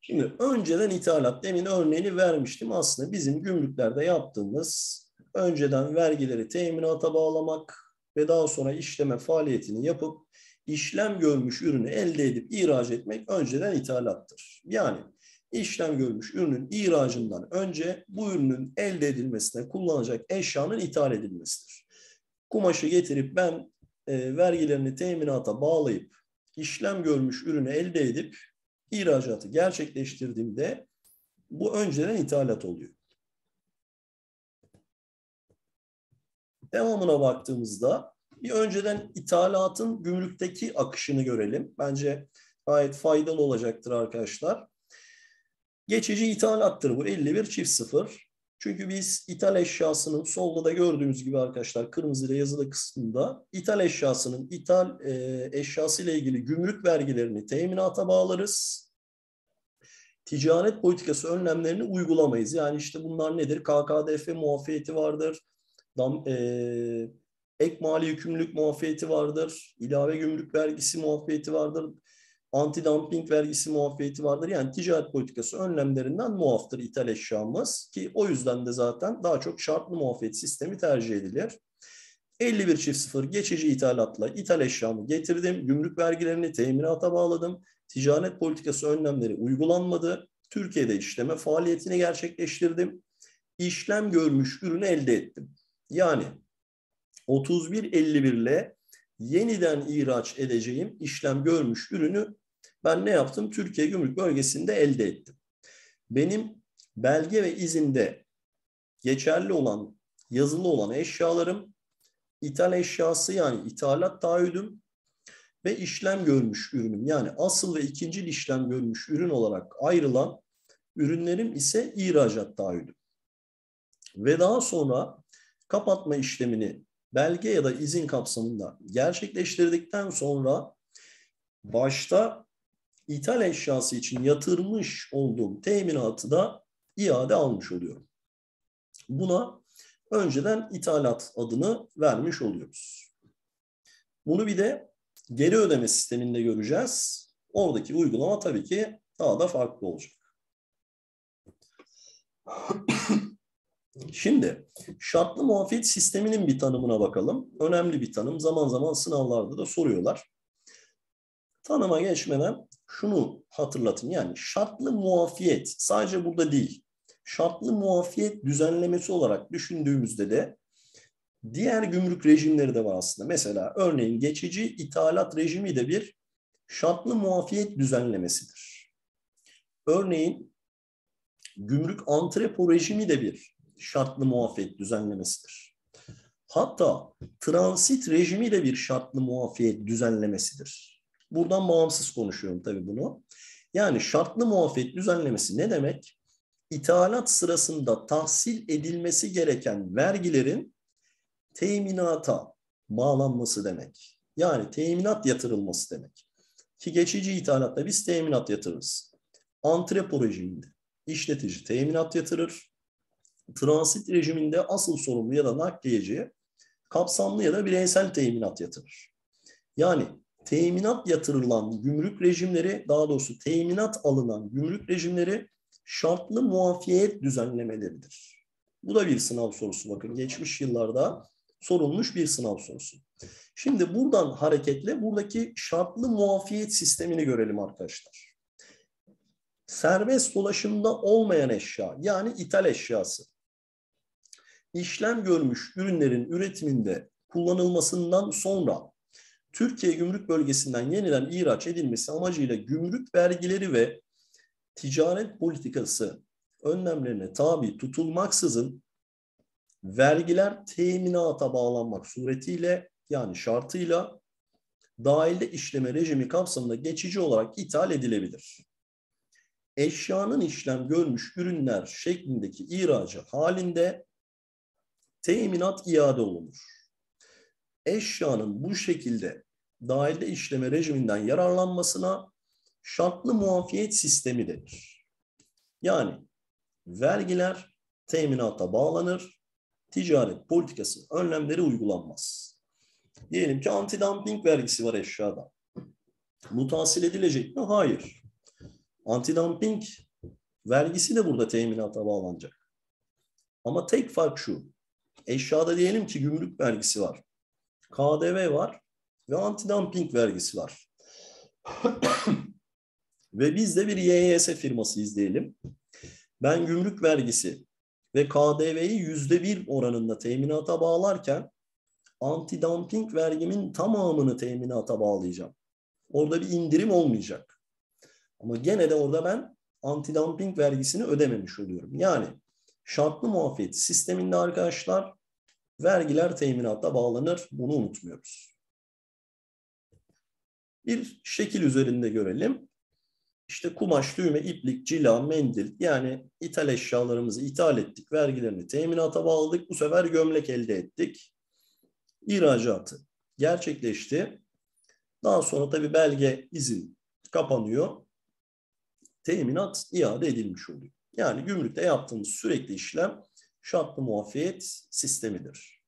Şimdi önceden ithalat, demin örneğini vermiştim. Aslında bizim gümrüklerde yaptığımız önceden vergileri teminata bağlamak ve daha sonra işleme faaliyetini yapıp işlem görmüş ürünü elde edip ihraç etmek önceden ithalattır. Yani işlem görmüş ürünün ihracından önce bu ürünün elde edilmesine kullanılacak eşyanın ithal edilmesidir. Kumaşı getirip ben vergilerini teminata bağlayıp işlem görmüş ürünü elde edip ihracatı gerçekleştirdiğimde bu önceden ithalat oluyor. Devamına baktığımızda bir önceden ithalatın gümrükteki akışını görelim. Bence gayet faydalı olacaktır arkadaşlar. Geçici ithalattır bu 51.0. Çünkü biz ithal eşyasının solda da gördüğümüz gibi arkadaşlar kırmızı ile yazılı kısmında ithal eşyasının ithal eşyası ile ilgili gümrük vergilerini teminata bağlarız. Ticaret politikası önlemlerini uygulamayız. Yani işte bunlar nedir? KKDF muafiyeti vardır. Ek mali yükümlülük muafiyeti vardır. İlave gümrük vergisi muafiyeti vardır. Anti-dumping vergisi muafiyeti vardır. Yani ticaret politikası önlemlerinden muaftır ithal eşyamız ki o yüzden de zaten daha çok şartlı muafiyet sistemi tercih edilir. 51.0 geçici ithalatla ithal eşyamı getirdim. Gümrük vergilerini teminata bağladım. Ticaret politikası önlemleri uygulanmadı. Türkiye'de işleme faaliyetini gerçekleştirdim. İşlem görmüş ürünü elde ettim. Yani 31.51 ile yeniden ihraç edeceğim işlem görmüş ürünü ben ne yaptım? Türkiye Gümrük Bölgesi'nde elde ettim. Benim belge ve izinde geçerli olan, yazılı olan eşyalarım, ithal eşyası yani ithalat taahhüdüm ve işlem görmüş ürünüm. Yani asıl ve ikincil işlem görmüş ürün olarak ayrılan ürünlerim ise ihracat taahhüdüm. Ve daha sonra kapatma işlemini belge ya da izin kapsamında gerçekleştirdikten sonra başta ithal eşyası için yatırmış olduğum teminatı da iade almış oluyorum. Buna önceden ithalat adını vermiş oluyoruz. Bunu bir de geri ödeme sisteminde göreceğiz. Oradaki uygulama tabii ki daha da farklı olacak. Şimdi şartlı muafiyet sisteminin bir tanımına bakalım. Önemli bir tanım. Zaman zaman sınavlarda da soruyorlar. Tanıma geçmeden şunu hatırlatın. Yani şartlı muafiyet sadece burada değil. Şartlı muafiyet düzenlemesi olarak düşündüğümüzde de diğer gümrük rejimleri de var aslında. Mesela örneğin geçici ithalat rejimi de bir şartlı muafiyet düzenlemesidir. Örneğin gümrük antrepo rejimi de bir şartlı muafiyet düzenlemesidir. Hatta transit rejimi de bir şartlı muafiyet düzenlemesidir. Buradan bağımsız konuşuyorum tabii bunu. Yani şartlı muafiyet düzenlemesi ne demek? İthalat sırasında tahsil edilmesi gereken vergilerin teminata bağlanması demek. Yani teminat yatırılması demek. Ki geçici ithalatta biz teminat yatırırız. Antrepo rejiminde işletici teminat yatırır. Transit rejiminde asıl sorumlu ya da nakliyeci kapsamlı ya da bireysel teminat yatırır. Yani teminat yatırılan gümrük rejimleri, daha doğrusu teminat alınan gümrük rejimleri şartlı muafiyet düzenlemeleridir. Bu da bir sınav sorusu. Bakın geçmiş yıllarda sorulmuş bir sınav sorusu. Şimdi buradan hareketle buradaki şartlı muafiyet sistemini görelim arkadaşlar. Serbest dolaşımda olmayan eşya yani ithal eşyası işlem görmüş ürünlerin üretiminde kullanılmasından sonra Türkiye Gümrük Bölgesi'nden yeniden ihraç edilmesi amacıyla gümrük vergileri ve ticaret politikası önlemlerine tabi tutulmaksızın vergiler teminata bağlanmak suretiyle yani şartıyla dahilde işleme rejimi kapsamında geçici olarak ithal edilebilir. Eşyanın işlem görmüş ürünler şeklindeki ihracı halinde teminat iade olunur. Eşyanın bu şekilde dahilde işleme rejiminden yararlanmasına şartlı muafiyet sistemi denir. Yani vergiler teminata bağlanır, ticaret politikası önlemleri uygulanmaz. Diyelim ki anti-dumping vergisi var eşyada. Bu tahsil edilecek mi? Hayır. Antidumping vergisi de burada teminata bağlanacak. Ama tek fark şu. Eşyada diyelim ki gümrük vergisi var. KDV var ve antidumping vergisi var. Ve biz de bir YYS firmasıyız diyelim. Ben gümrük vergisi ve KDV'yi %1 oranında teminata bağlarken antidumping vergimin tamamını teminata bağlayacağım. Orada bir indirim olmayacak. Ama gene de orada ben antidumping vergisini ödememiş oluyorum. Yani şartlı muafiyet sisteminde arkadaşlar vergiler teminata bağlanır. Bunu unutmuyoruz. Bir şekil üzerinde görelim. İşte kumaş, düğme, iplik, cila, mendil, yani ithal eşyalarımızı ithal ettik. Vergilerini teminata bağladık. Bu sefer gömlek elde ettik. İhracatı gerçekleşti. Daha sonra tabii belge, izin kapanıyor. Teminat iade edilmiş oluyor. Yani gümrükte yaptığımız sürekli işlem şartlı muafiyet sistemidir.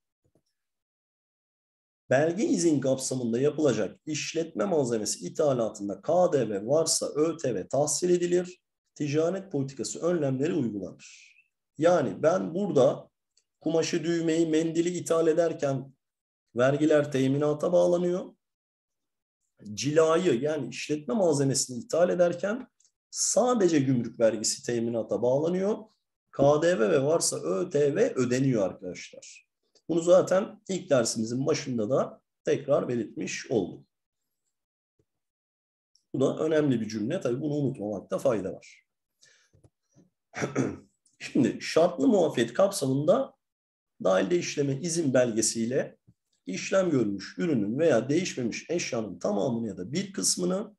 Belge izin kapsamında yapılacak işletme malzemesi ithalatında KDV varsa ÖTV tahsil edilir. Ticaret politikası önlemleri uygulanır. Yani ben burada kumaşı, düğmeyi, mendili ithal ederken vergiler teminata bağlanıyor. Cilayı, yani işletme malzemesini ithal ederken sadece gümrük vergisi teminata bağlanıyor. KDV ve varsa ÖTV ödeniyor arkadaşlar. Bunu zaten ilk dersimizin başında da tekrar belirtmiş oldum. Bu da önemli bir cümle. Tabii bunu unutmamakta fayda var. Şimdi şartlı muafiyet kapsamında dahilde işleme izin belgesiyle işlem görmüş ürünün veya değişmemiş eşyanın tamamını ya da bir kısmını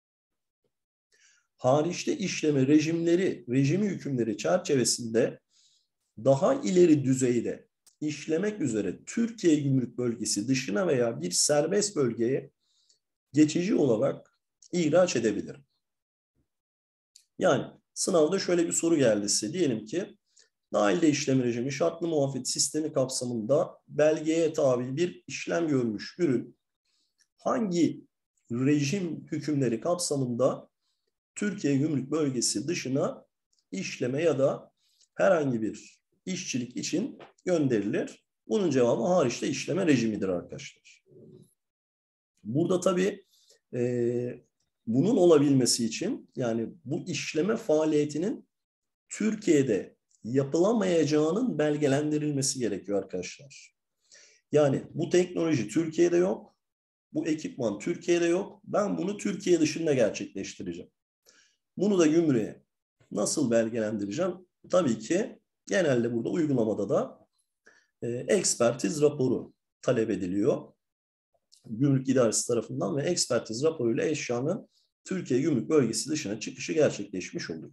hariçte işleme rejimi hükümleri çerçevesinde daha ileri düzeyde işlemek üzere Türkiye Gümrük Bölgesi dışına veya bir serbest bölgeye geçici olarak ihraç edebilirim. Yani sınavda şöyle bir soru geldi size. Diyelim ki dahilde işlem rejimi şartlı muafiyet sistemi kapsamında belgeye tabi bir işlem görmüş ürün hangi rejim hükümleri kapsamında Türkiye Gümrük Bölgesi dışına işleme ya da herhangi bir işçilik için gönderilir? Bunun cevabı hariçte işleme rejimidir arkadaşlar. Burada tabii bunun olabilmesi için, yani bu işleme faaliyetinin Türkiye'de yapılamayacağının belgelendirilmesi gerekiyor arkadaşlar. Yani bu teknoloji Türkiye'de yok, bu ekipman Türkiye'de yok. Ben bunu Türkiye dışında gerçekleştireceğim. Bunu da gümrüğe nasıl belgelendireceğim? Tabii ki genelde burada uygulamada da ekspertiz raporu talep ediliyor. Gümrük İdaresi tarafından ve ekspertiz raporuyla eşyanın Türkiye Gümrük Bölgesi dışına çıkışı gerçekleşmiş oluyor.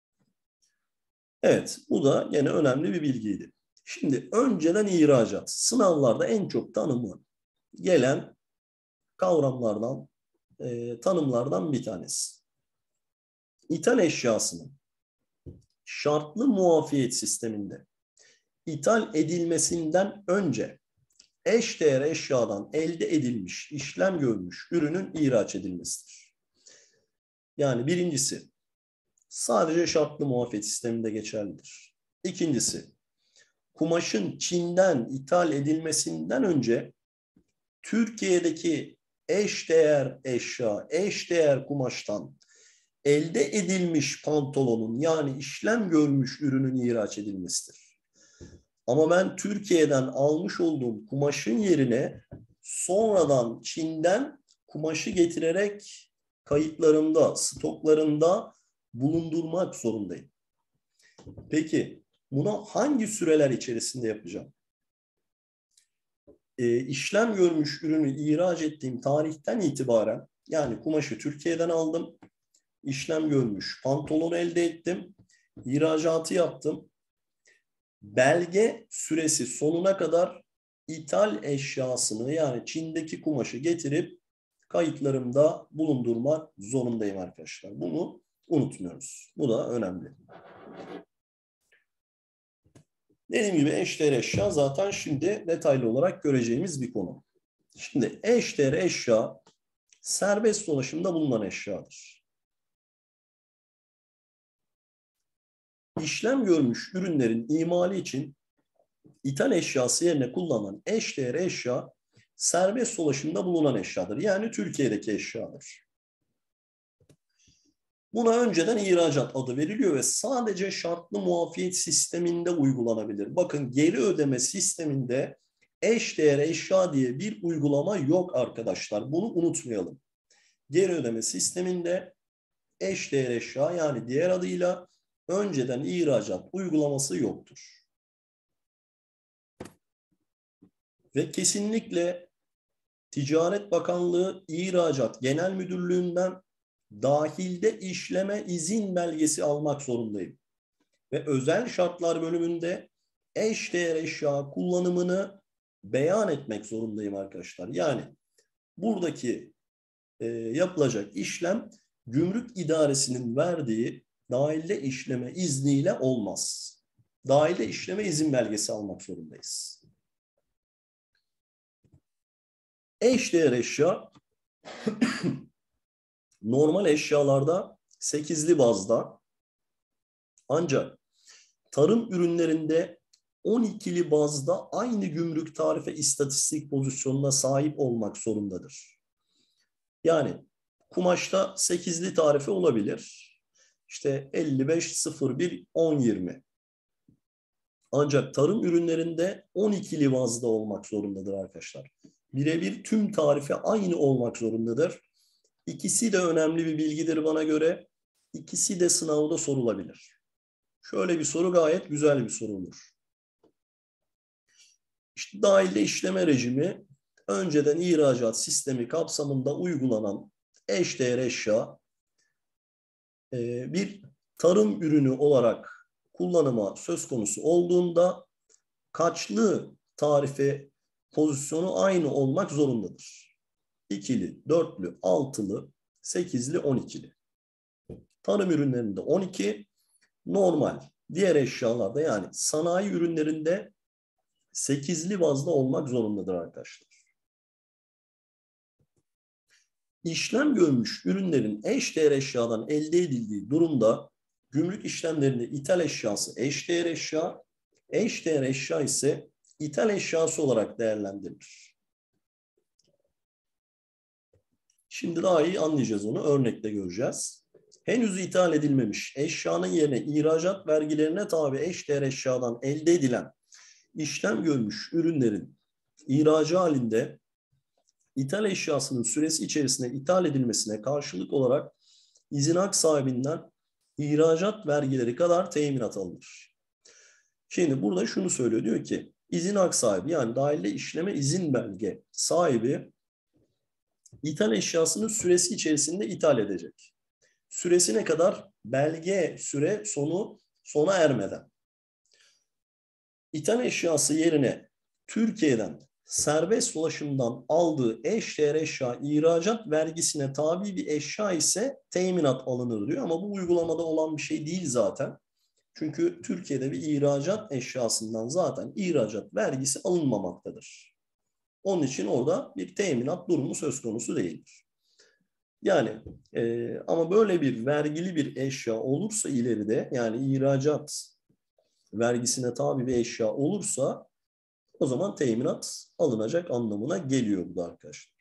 Evet, bu da yine önemli bir bilgiydi. Şimdi önceden ihracat. Sınavlarda en çok tanımı gelen kavramlardan, tanımlardan bir tanesi. İthal eşyasının şartlı muafiyet sisteminde ithal edilmesinden önce eşdeğer eşyadan elde edilmiş, işlem görmüş ürünün ihraç edilmesidir. Yani birincisi, sadece şartlı muafiyet sisteminde geçerlidir. İkincisi, kumaşın Çin'den ithal edilmesinden önce Türkiye'deki eşdeğer eşya, eşdeğer kumaştan elde edilmiş pantolonun, yani işlem görmüş ürünün ihraç edilmesidir. Ama ben Türkiye'den almış olduğum kumaşın yerine sonradan Çin'den kumaşı getirerek kayıtlarımda, stoklarımda bulundurmak zorundayım. Peki bunu hangi süreler içerisinde yapacağım? İşlem görmüş ürünü ihraç ettiğim tarihten itibaren, yani kumaşı Türkiye'den aldım, işlem görmüş pantolon elde ettim, ihracatı yaptım. Belge süresi sonuna kadar ithal eşyasını, yani Çin'deki kumaşı getirip kayıtlarımda bulundurmak zorundayım arkadaşlar. Bunu unutmuyoruz. Bu da önemli. Dediğim gibi eşdeğer eşya zaten şimdi detaylı olarak göreceğimiz bir konu. Şimdi eşdeğer eşya serbest dolaşımda bulunan eşyadır. işlem görmüş ürünlerin imali için ithal eşyası yerine kullanılan eşdeğer eşya serbest dolaşımda bulunan eşyadır. Yani Türkiye'deki eşyadır. Buna önceden ihracat adı veriliyor ve sadece şartlı muafiyet sisteminde uygulanabilir. Bakın, geri ödeme sisteminde eşdeğer eşya diye bir uygulama yok arkadaşlar. Bunu unutmayalım. Geri ödeme sisteminde eşdeğer eşya, yani diğer adıyla önceden ihracat uygulaması yoktur. Ve kesinlikle Ticaret Bakanlığı İhracat Genel Müdürlüğü'nden dahilde işleme izin belgesi almak zorundayım. Ve özel şartlar bölümünde eşdeğer eşya kullanımını beyan etmek zorundayım arkadaşlar. Yani buradaki yapılacak işlem Gümrük İdaresi'nin verdiği dahilde işleme izniyle olmaz. Dahilde işleme izin belgesi almak zorundayız. Eşdeğer eşya normal eşyalarda 8'li bazda, ancak tarım ürünlerinde 12'li bazda aynı gümrük tarife istatistik pozisyonuna sahip olmak zorundadır. Yani kumaşta 8'li tarife olabilir. İşte 55, 01, 10, 20. Ancak tarım ürünlerinde 12'li bazda olmak zorundadır arkadaşlar. Birebir tüm tarife aynı olmak zorundadır. İkisi de önemli bir bilgidir bana göre. İkisi de sınavda sorulabilir. Şöyle bir soru gayet güzel bir soru olur. İşte dahilde işleme rejimi önceden ihracat sistemi kapsamında uygulanan eşdeğer eşya bir tarım ürünü olarak kullanıma söz konusu olduğunda kaçlı tarife pozisyonu aynı olmak zorundadır. 2'li, 4'lü, 6'lı, 8'li, 12'li. Tarım ürünlerinde 12, normal diğer eşyalarda yani sanayi ürünlerinde 8'li bazda olmak zorundadır arkadaşlar. İşlem görmüş ürünlerin eşdeğer eşyadan elde edildiği durumda gümrük işlemlerinde ithal eşyası eşdeğer eşya, eşdeğer eşya ise ithal eşyası olarak değerlendirilir. Şimdi daha iyi anlayacağız onu. Örnekle göreceğiz. Henüz ithal edilmemiş eşyanın yerine ihracat vergilerine tabi eşdeğer eşyadan elde edilen işlem görmüş ürünlerin ihracı halinde ithal eşyasının süresi içerisinde ithal edilmesine karşılık olarak izin hak sahibinden ihracat vergileri kadar teminat alınır. Şimdi burada şunu söylüyor, diyor ki izin hak sahibi, yani dahilde işleme izin belge sahibi ithal eşyasının süresi içerisinde ithal edecek. Süresi ne kadar? Belge süre sona ermeden. İthal eşyası yerine Türkiye'den serbest dolaşımdan aldığı eşdeğer eşya ihracat vergisine tabi bir eşya ise teminat alınır diyor. Ama bu uygulamada olan bir şey değil zaten. Çünkü Türkiye'de bir ihracat eşyasından zaten ihracat vergisi alınmamaktadır. Onun için orada bir teminat durumu söz konusu değildir. Yani ama böyle bir vergili bir eşya olursa ileride, yani ihracat vergisine tabi bir eşya olursa o zaman teminat alınacak anlamına geliyor bu da arkadaşlar.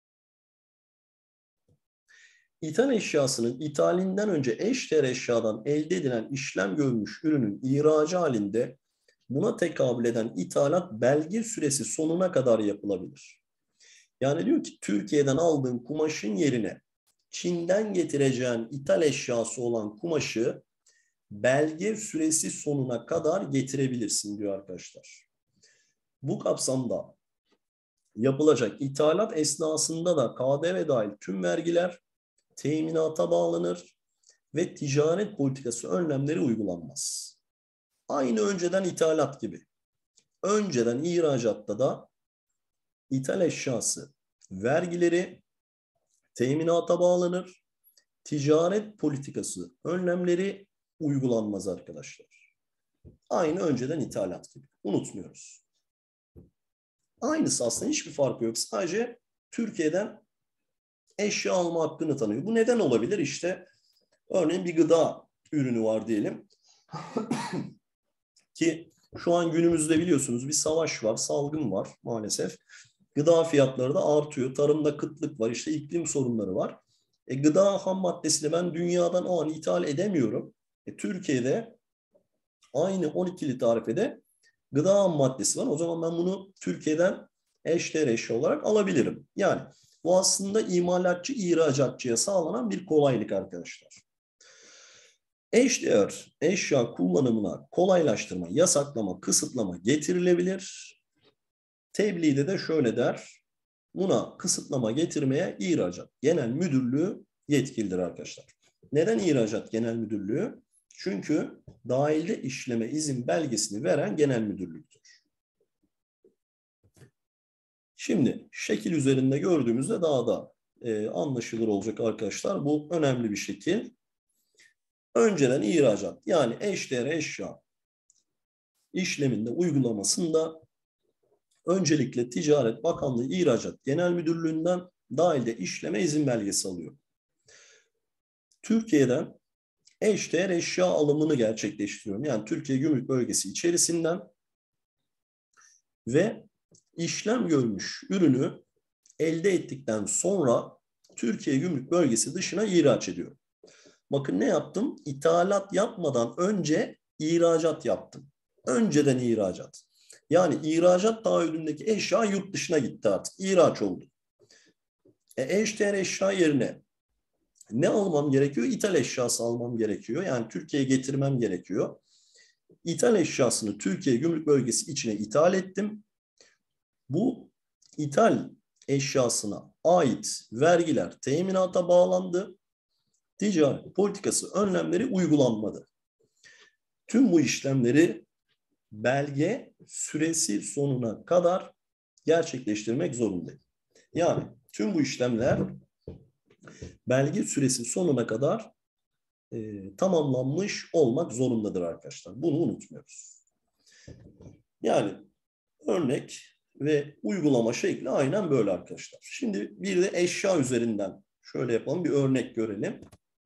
İthal eşyasının ithalinden önce eşdeğer eşyadan elde edilen işlem görmüş ürünün ihracı halinde buna tekabül eden ithalat belge süresi sonuna kadar yapılabilir. Yani diyor ki Türkiye'den aldığın kumaşın yerine Çin'den getireceğin ithal eşyası olan kumaşı belge süresi sonuna kadar getirebilirsin diyor arkadaşlar. Bu kapsamda yapılacak ithalat esnasında da KDV dahil tüm vergiler teminata bağlanır ve ticaret politikası önlemleri uygulanmaz. Aynı önceden ithalat gibi. Önceden ihracatta da ithal eşyası vergileri teminata bağlanır. Ticaret politikası önlemleri uygulanmaz arkadaşlar. Aynı önceden ithalat gibi. Unutmuyoruz. Aynısı aslında, hiçbir farkı yok. Sadece Türkiye'den eşya alma hakkını tanıyor. Bu neden olabilir? İşte örneğin bir gıda ürünü var diyelim. Ki şu an günümüzde biliyorsunuz bir savaş var, salgın var maalesef. Gıda fiyatları da artıyor. Tarımda kıtlık var, işte iklim sorunları var. Gıda ham maddesini ben dünyadan o an ithal edemiyorum. Türkiye'de aynı 12'li tarifede gıda ham maddesi var. O zaman ben bunu Türkiye'den eşdeğer eşya olarak alabilirim. Yani bu aslında imalatçı ihracatçıya sağlanan bir kolaylık arkadaşlar. Eşdeğer eşya kullanımına kolaylaştırma, yasaklama, kısıtlama getirilebilir. Tebliğde de şöyle der. Buna kısıtlama getirmeye ihracat genel müdürlüğü yetkilidir arkadaşlar. Neden ihracat genel müdürlüğü? Çünkü dahilde işleme izin belgesini veren genel müdürlüktür. Şimdi şekil üzerinde gördüğümüzde daha da anlaşılır olacak arkadaşlar. Bu önemli bir şekil. Önceden ihracat yani eşdeğer eşya işleminde uygulamasında öncelikle Ticaret Bakanlığı İhracat Genel Müdürlüğü'nden dahilde işleme izin belgesi alıyor. Türkiye'den eşdeğer eşya alımını gerçekleştiriyorum. Yani Türkiye Gümrük Bölgesi içerisinden ve işlem görmüş ürünü elde ettikten sonra Türkiye Gümrük Bölgesi dışına ihraç ediyorum. Bakın ne yaptım? İthalat yapmadan önce ihracat yaptım. Önceden ihracat. Yani ihracat taahhüdündeki eşya yurt dışına gitti artık. İhraç oldu. Eşdeğer eşya yerine ne almam gerekiyor? İthal eşyası almam gerekiyor. Yani Türkiye'ye getirmem gerekiyor. İthal eşyasını Türkiye Gümrük Bölgesi içine ithal ettim. Bu ithal eşyasına ait vergiler teminata bağlandı. Ticaret politikası önlemleri uygulanmadı. Tüm bu işlemleri belge süresi sonuna kadar gerçekleştirmek zorundayım. Yani tüm bu işlemler belge süresi sonuna kadar tamamlanmış olmak zorundadır arkadaşlar. Bunu unutmuyoruz. Yani örnek ve uygulama şekli aynen böyle arkadaşlar. Şimdi bir de eşya üzerinden şöyle yapalım, bir örnek görelim.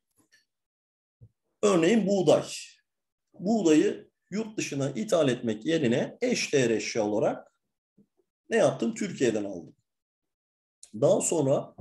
Örneğin buğday. Buğdayı yurt dışına ithal etmek yerine eşdeğer eşya olarak ne yaptım? Türkiye'den aldım. Daha sonra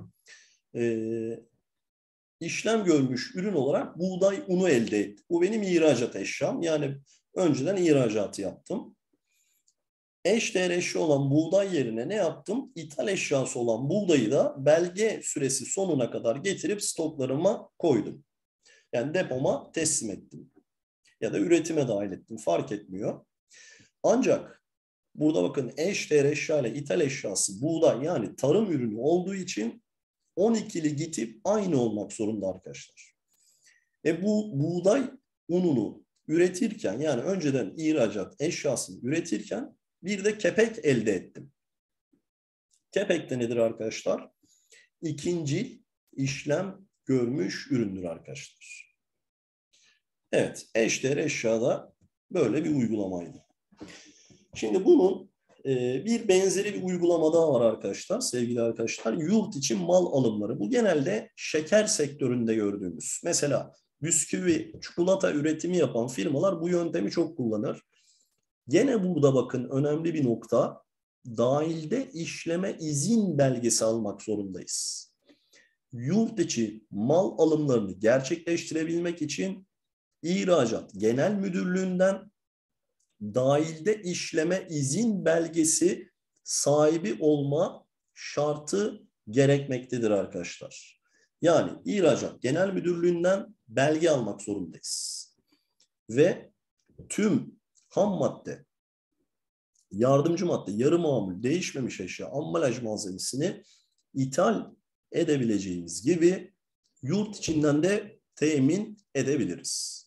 işlem görmüş ürün olarak buğday unu elde ettim. Bu benim ihracat eşyam. Yani önceden ihracatı yaptım. Eşdeğer eşya olan buğday yerine ne yaptım? İthal eşyası olan buğdayı da belge süresi sonuna kadar getirip stoklarıma koydum. Yani depoma teslim ettim. Ya da üretime dahil ettim. Fark etmiyor. Ancak burada bakın eşdeğer eşya ile ithal eşyası buğday yani tarım ürünü olduğu için 12'li gitip aynı olmak zorunda arkadaşlar. Bu buğday ununu üretirken yani önceden ihracat eşyasını üretirken bir de kepek elde ettim. Kepek de nedir arkadaşlar? İkinci işlem görmüş üründür arkadaşlar. Evet, eşdeğer eşyada böyle bir uygulamaydı. Şimdi bunun bir benzeri bir uygulama daha var arkadaşlar, sevgili arkadaşlar. Yurt için mal alımları. Bu genelde şeker sektöründe gördüğümüz. Mesela bisküvi, çikolata üretimi yapan firmalar bu yöntemi çok kullanır. Gene burada bakın önemli bir nokta. Dahilde işleme izin belgesi almak zorundayız. Yurt içi mal alımlarını gerçekleştirebilmek için İhracat Genel Müdürlüğü'nden dahilde işleme izin belgesi sahibi olma şartı gerekmektedir arkadaşlar. Yani İhracat Genel Müdürlüğü'nden belge almak zorundayız. Ve tüm ham madde, yardımcı madde, yarı mamul, değişmemiş eşya, ambalaj malzemesini ithal edebileceğimiz gibi yurt içinden de temin edebiliriz.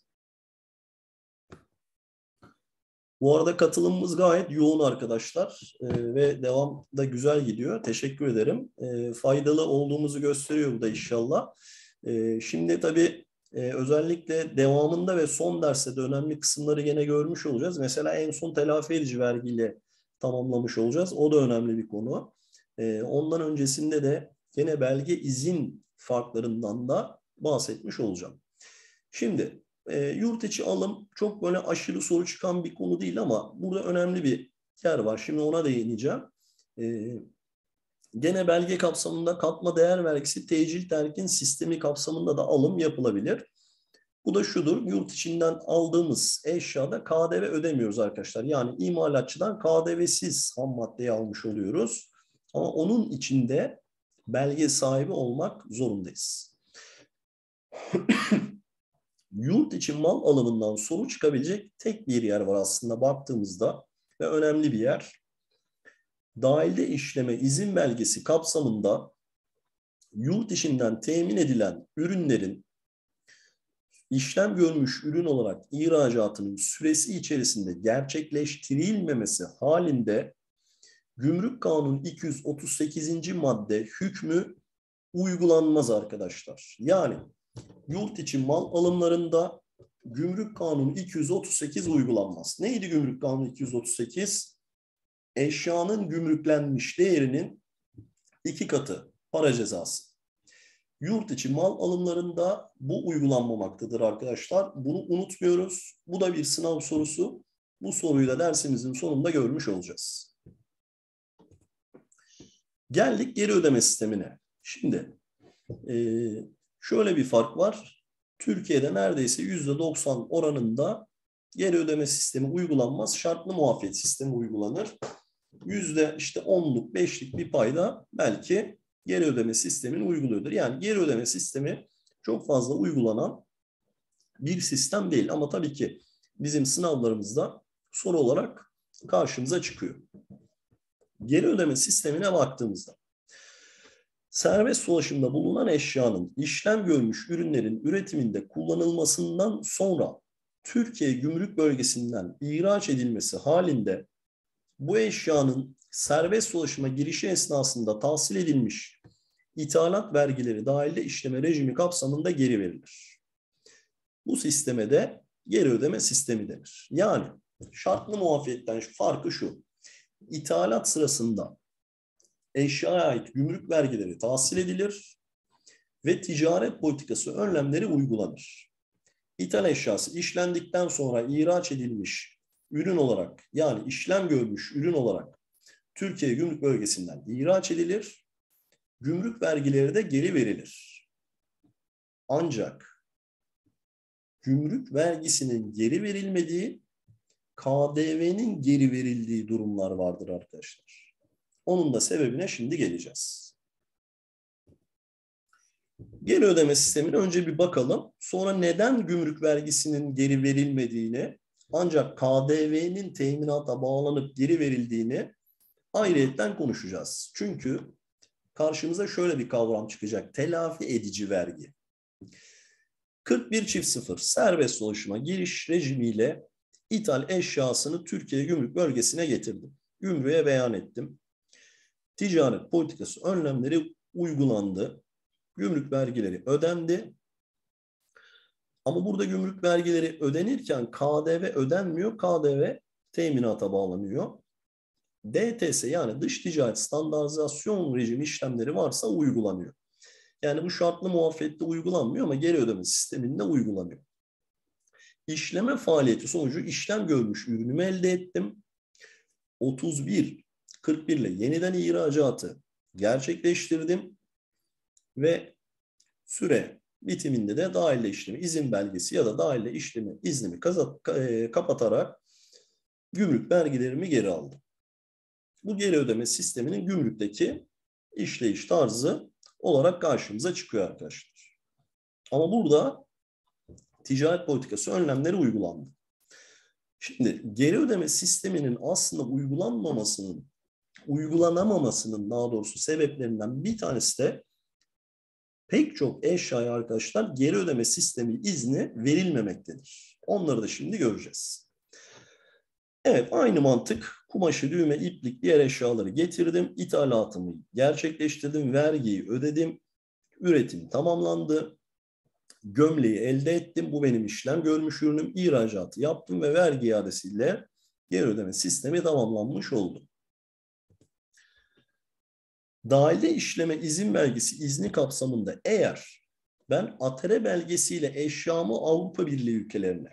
Bu arada katılımımız gayet yoğun arkadaşlar ve devam da güzel gidiyor. Teşekkür ederim. Faydalı olduğumuzu gösteriyor bu da inşallah. Şimdi tabii özellikle devamında ve son derste de önemli kısımları gene görmüş olacağız. Mesela en son telafi edici vergiyle tamamlamış olacağız. O da önemli bir konu. Ondan öncesinde de gene belge izin farklarından da bahsetmiş olacağım. Şimdi Yurt içi alım çok böyle aşırı soru çıkan bir konu değil ama burada önemli bir yer var. Şimdi ona değineceğim. E, Gene belge kapsamında katma değer vergisi tecil terkin sistemi kapsamında da alım yapılabilir. Bu da şudur, yurt içinden aldığımız eşyada KDV ödemiyoruz arkadaşlar. Yani imalatçıdan KDV'siz ham maddeyi almış oluyoruz. Ama onun içinde belge sahibi olmak zorundayız. Yurt içi mal alımından soru çıkabilecek tek bir yer var aslında baktığımızda ve önemli bir yer. Dahilde işleme izin belgesi kapsamında yurt içinden temin edilen ürünlerin işlem görmüş ürün olarak ihracatının süresi içerisinde gerçekleştirilmemesi halinde Gümrük Kanunu 238. madde hükmü uygulanmaz arkadaşlar. Yani yurt içi mal alımlarında Gümrük Kanunu 238 uygulanmaz. Neydi Gümrük Kanunu 238? Eşyanın gümrüklenmiş değerinin 2 katı para cezası. Yurt içi mal alımlarında bu uygulanmamaktadır arkadaşlar. Bunu unutmuyoruz. Bu da bir sınav sorusu. Bu soruyu da dersimizin sonunda görmüş olacağız. Geldik geri ödeme sistemine. Şimdi şöyle bir fark var. Türkiye'de neredeyse %90 oranında geri ödeme sistemi uygulanmaz. Şartlı muafiyet sistemi uygulanır. %10'luk 5'lik bir payda belki geri ödeme sistemini uyguluyordur. Yani geri ödeme sistemi çok fazla uygulanan bir sistem değil. Ama tabii ki bizim sınavlarımızda soru olarak karşımıza çıkıyor. Geri ödeme sistemine baktığımızda serbest dolaşımda bulunan eşyanın işlem görmüş ürünlerin üretiminde kullanılmasından sonra Türkiye Gümrük Bölgesi'nden ihraç edilmesi halinde bu eşyanın serbest dolaşıma girişi esnasında tahsil edilmiş ithalat vergileri dahilde işleme rejimi kapsamında geri verilir. Bu sisteme de geri ödeme sistemi denir. Yani şartlı muafiyetten farkı şu. İthalat sırasında eşyaya ait gümrük vergileri tahsil edilir ve ticaret politikası önlemleri uygulanır. İthal eşyası işlendikten sonra ihraç edilmiş ürün olarak yani işlem görmüş ürün olarak Türkiye Gümrük Bölgesi'nden ihraç edilir. Gümrük vergileri de geri verilir. Ancak gümrük vergisinin geri verilmediği, KDV'nin geri verildiği durumlar vardır arkadaşlar. Onun da sebebine şimdi geleceğiz. Geri ödeme sistemine önce bir bakalım. Sonra neden gümrük vergisinin geri verilmediğini ancak KDV'nin teminata bağlanıp geri verildiğini ayrıyetten konuşacağız. Çünkü karşımıza şöyle bir kavram çıkacak. Telafi edici vergi. 41.0 serbest dolaşıma giriş rejimiyle ithal eşyasını Türkiye Gümrük Bölgesi'ne getirdim. Gümrüğe beyan ettim. Ticaret politikası önlemleri uygulandı. Gümrük vergileri ödendi. Ama burada gümrük vergileri ödenirken KDV ödenmiyor. KDV teminata bağlanıyor. DTS yani dış ticaret standartizasyon rejimi işlemleri varsa uygulanıyor. Yani bu şartlı muafiyette uygulanmıyor ama geri ödeme sisteminde uygulanıyor. İşleme faaliyeti sonucu işlem görmüş ürünümü elde ettim. 31.41 ile yeniden ihracatı gerçekleştirdim ve süre bitiminde de dahille işlemi izin belgesi ya da dahille işlemi iznimi kapatarak gümrük vergilerimi geri aldım. Bu geri ödeme sisteminin gümrükteki işleyiş tarzı olarak karşımıza çıkıyor arkadaşlar. Ama burada ticaret politikası önlemleri uygulandı. Şimdi geri ödeme sisteminin aslında uygulanamamasının daha doğrusu sebeplerinden bir tanesi de pek çok eşyaya arkadaşlar geri ödeme sistemi izni verilmemektedir. Onları da şimdi göreceğiz. Evet, aynı mantık. Kumaşı, düğme, iplik, diğer eşyaları getirdim. İthalatımı gerçekleştirdim. Vergiyi ödedim. Üretim tamamlandı. Gömleği elde ettim. Bu benim işlem görmüş ürünüm. İhracatı yaptım ve vergi iadesiyle geri ödeme sistemi tamamlanmış oldu. Dahilde işleme izin belgesi izni kapsamında eğer Ben ATR belgesiyle eşyamı Avrupa Birliği ülkelerine,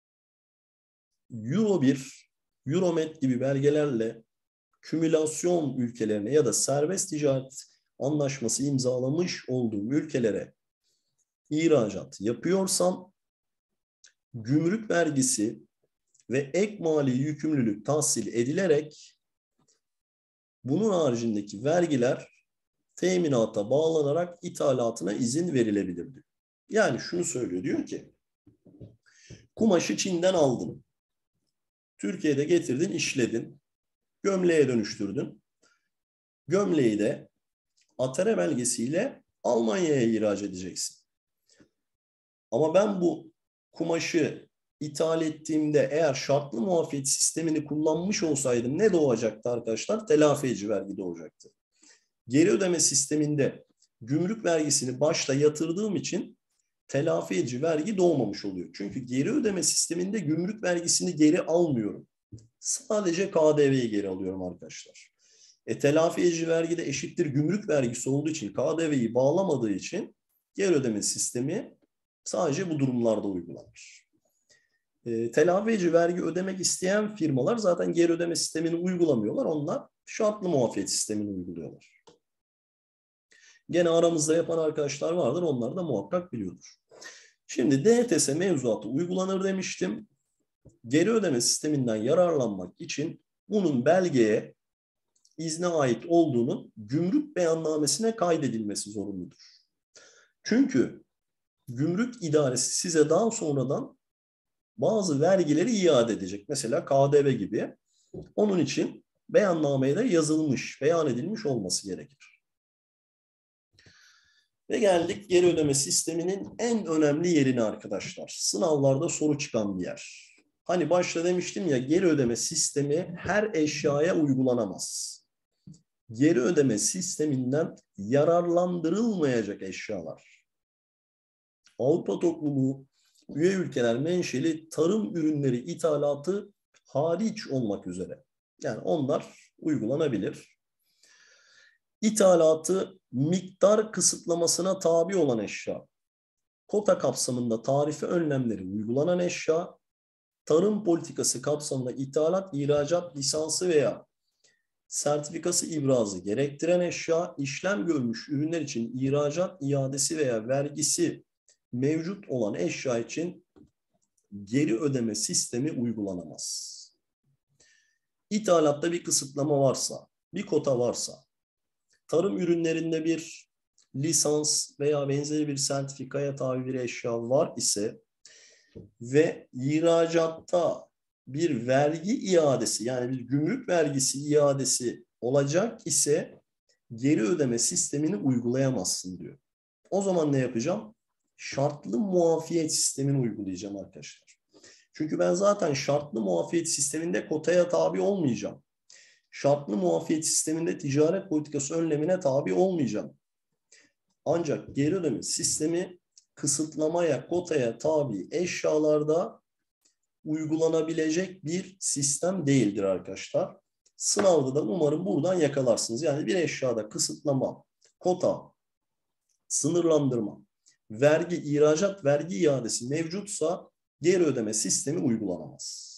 Euro 1, Euromed gibi belgelerle kümülasyon ülkelerine ya da serbest ticaret anlaşması imzalamış olduğum ülkelere ihracat yapıyorsam, gümrük vergisi ve ek mali yükümlülük tahsil edilerek bunun haricindeki vergiler teminata bağlanarak ithalatına izin verilebilir diyor. Yani şunu söylüyor, diyor ki kumaşı Çin'den aldın, Türkiye'de getirdin, işledin, gömleğe dönüştürdün. Gömleği de ATR belgesiyle Almanya'ya ihraç edeceksin. Ama ben bu kumaşı ithal ettiğimde eğer şartlı muafiyet sistemini kullanmış olsaydım ne doğacaktı arkadaşlar? Telafi edici vergi doğacaktı. Geri ödeme sisteminde gümrük vergisini başta yatırdığım için telafi edici vergi doğmamış oluyor. Çünkü geri ödeme sisteminde gümrük vergisini geri almıyorum. Sadece KDV'yi geri alıyorum arkadaşlar. Telafi edici vergi de eşittir gümrük vergisi olduğu için, KDV'yi bağlamadığı için geri ödeme sistemi sadece bu durumlarda uygulanır. Telafi edici vergi ödemek isteyen firmalar zaten geri ödeme sistemini uygulamıyorlar. Onlar şartlı muafiyet sistemini uyguluyorlar. Gene aramızda yapan arkadaşlar vardır. Onlar da muhakkak biliyordur. Şimdi DTS mevzuatı uygulanır demiştim. Geri ödeme sisteminden yararlanmak için bunun belgeye izne ait olduğunun gümrük beyannamesine kaydedilmesi zorunludur. Çünkü gümrük idaresi size daha sonradan bazı vergileri iade edecek. Mesela KDV gibi. Onun için beyannameye de yazılmış, beyan edilmiş olması gerekir. Ve geldik geri ödeme sisteminin en önemli yerine arkadaşlar. Sınavlarda soru çıkan bir yer. Hani başta demiştim ya, geri ödeme sistemi her eşyaya uygulanamaz. Geri ödeme sisteminden yararlandırılmayacak eşyalar, Avrupa Topluluğu üye ülkeler menşeli tarım ürünleri ithalatı hariç olmak üzere. Yani onlar uygulanabilir. İthalatı miktar kısıtlamasına tabi olan eşya, kota kapsamında tarife önlemleri uygulanan eşya, tarım politikası kapsamında ithalat, ihracat lisansı veya sertifikası ibrazı gerektiren eşya, işlem görmüş ürünler için ihracat iadesi veya vergisi mevcut olan eşya için geri ödeme sistemi uygulanamaz. İthalatta bir kısıtlama varsa, bir kota varsa, tarım ürünlerinde bir lisans veya benzeri bir sertifikaya tabi bir eşya var ise ve ihracatta bir vergi iadesi, yani bir gümrük vergisi iadesi olacak ise geri ödeme sistemini uygulayamazsın diyor. O zaman ne yapacağım? Şartlı muafiyet sistemini uygulayacağım arkadaşlar. Çünkü ben zaten şartlı muafiyet sisteminde kotaya tabi olmayacağım. Şartlı muafiyet sisteminde ticaret politikası önlemine tabi olmayacağım. Ancak geri ödeme sistemi kısıtlamaya, kotaya tabi eşyalarda uygulanabilecek bir sistem değildir arkadaşlar. Sınavda da umarım buradan yakalarsınız. Yani bir eşyada kısıtlama, kota, sınırlandırma, vergi, ihracat vergi iadesi mevcutsa geri ödeme sistemi uygulanamaz.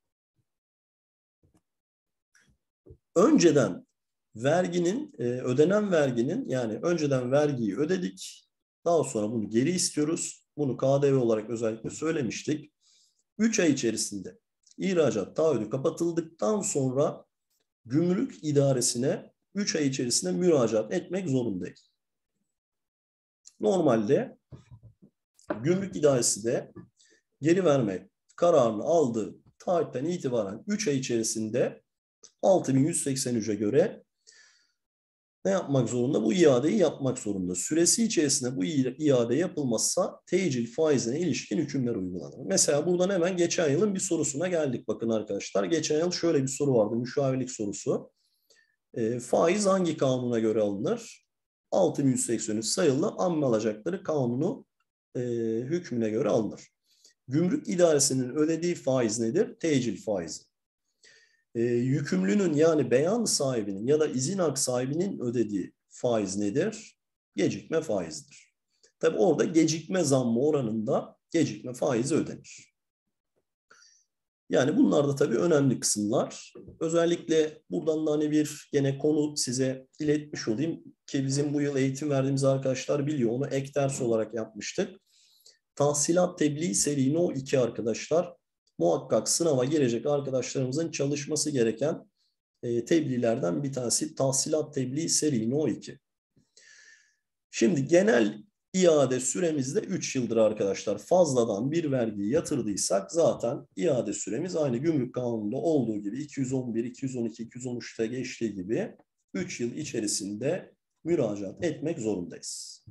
Önceden verginin, ödenen verginin, yani önceden vergiyi ödedik. Daha sonra bunu geri istiyoruz. Bunu KDV olarak özellikle söylemiştik. 3 ay içerisinde ihracat taahhüdü kapatıldıktan sonra gümrük idaresine 3 ay içerisinde müracaat etmek zorundayız. Normalde gümrük idaresi de geri verme kararını aldığı tarihten itibaren 3 ay içerisinde 6183'e göre ne yapmak zorunda? Bu iadeyi yapmak zorunda. Süresi içerisinde bu iade yapılmazsa tecil faizine ilişkin hükümler uygulanır. Mesela buradan hemen geçen yılın bir sorusuna geldik. Bakın arkadaşlar, geçen yıl şöyle bir soru vardı. Müşavirlik sorusu. Faiz hangi kanuna göre alınır? 6183 sayılı amme alacakları kanunu hükmüne göre alınır. Gümrük idaresinin ödediği faiz nedir? Tecil faizi. Yükümlünün, yani beyan sahibinin ya da izin hak sahibinin ödediği faiz nedir? Gecikme faizidir. Tabii orada gecikme zammı oranında gecikme faizi ödenir. Yani bunlar da tabii önemli kısımlar. Özellikle buradan da hani bir gene konu size iletmiş olayım ki bizim bu yıl eğitim verdiğimiz arkadaşlar biliyor. Onu ek ders olarak yapmıştık. Tahsilat tebliğ seri No 2 arkadaşlar. Muhakkak sınava girecek arkadaşlarımızın çalışması gereken tebliğlerden bir tanesi tahsilat tebliğ seri No 2. Şimdi genel iade süremiz de 3 yıldır arkadaşlar. Fazladan bir vergiyi yatırdıysak zaten iade süremiz aynı gümrük kanununda olduğu gibi 211, 212, 213'te geçtiği gibi 3 yıl içerisinde müracaat etmek zorundayız.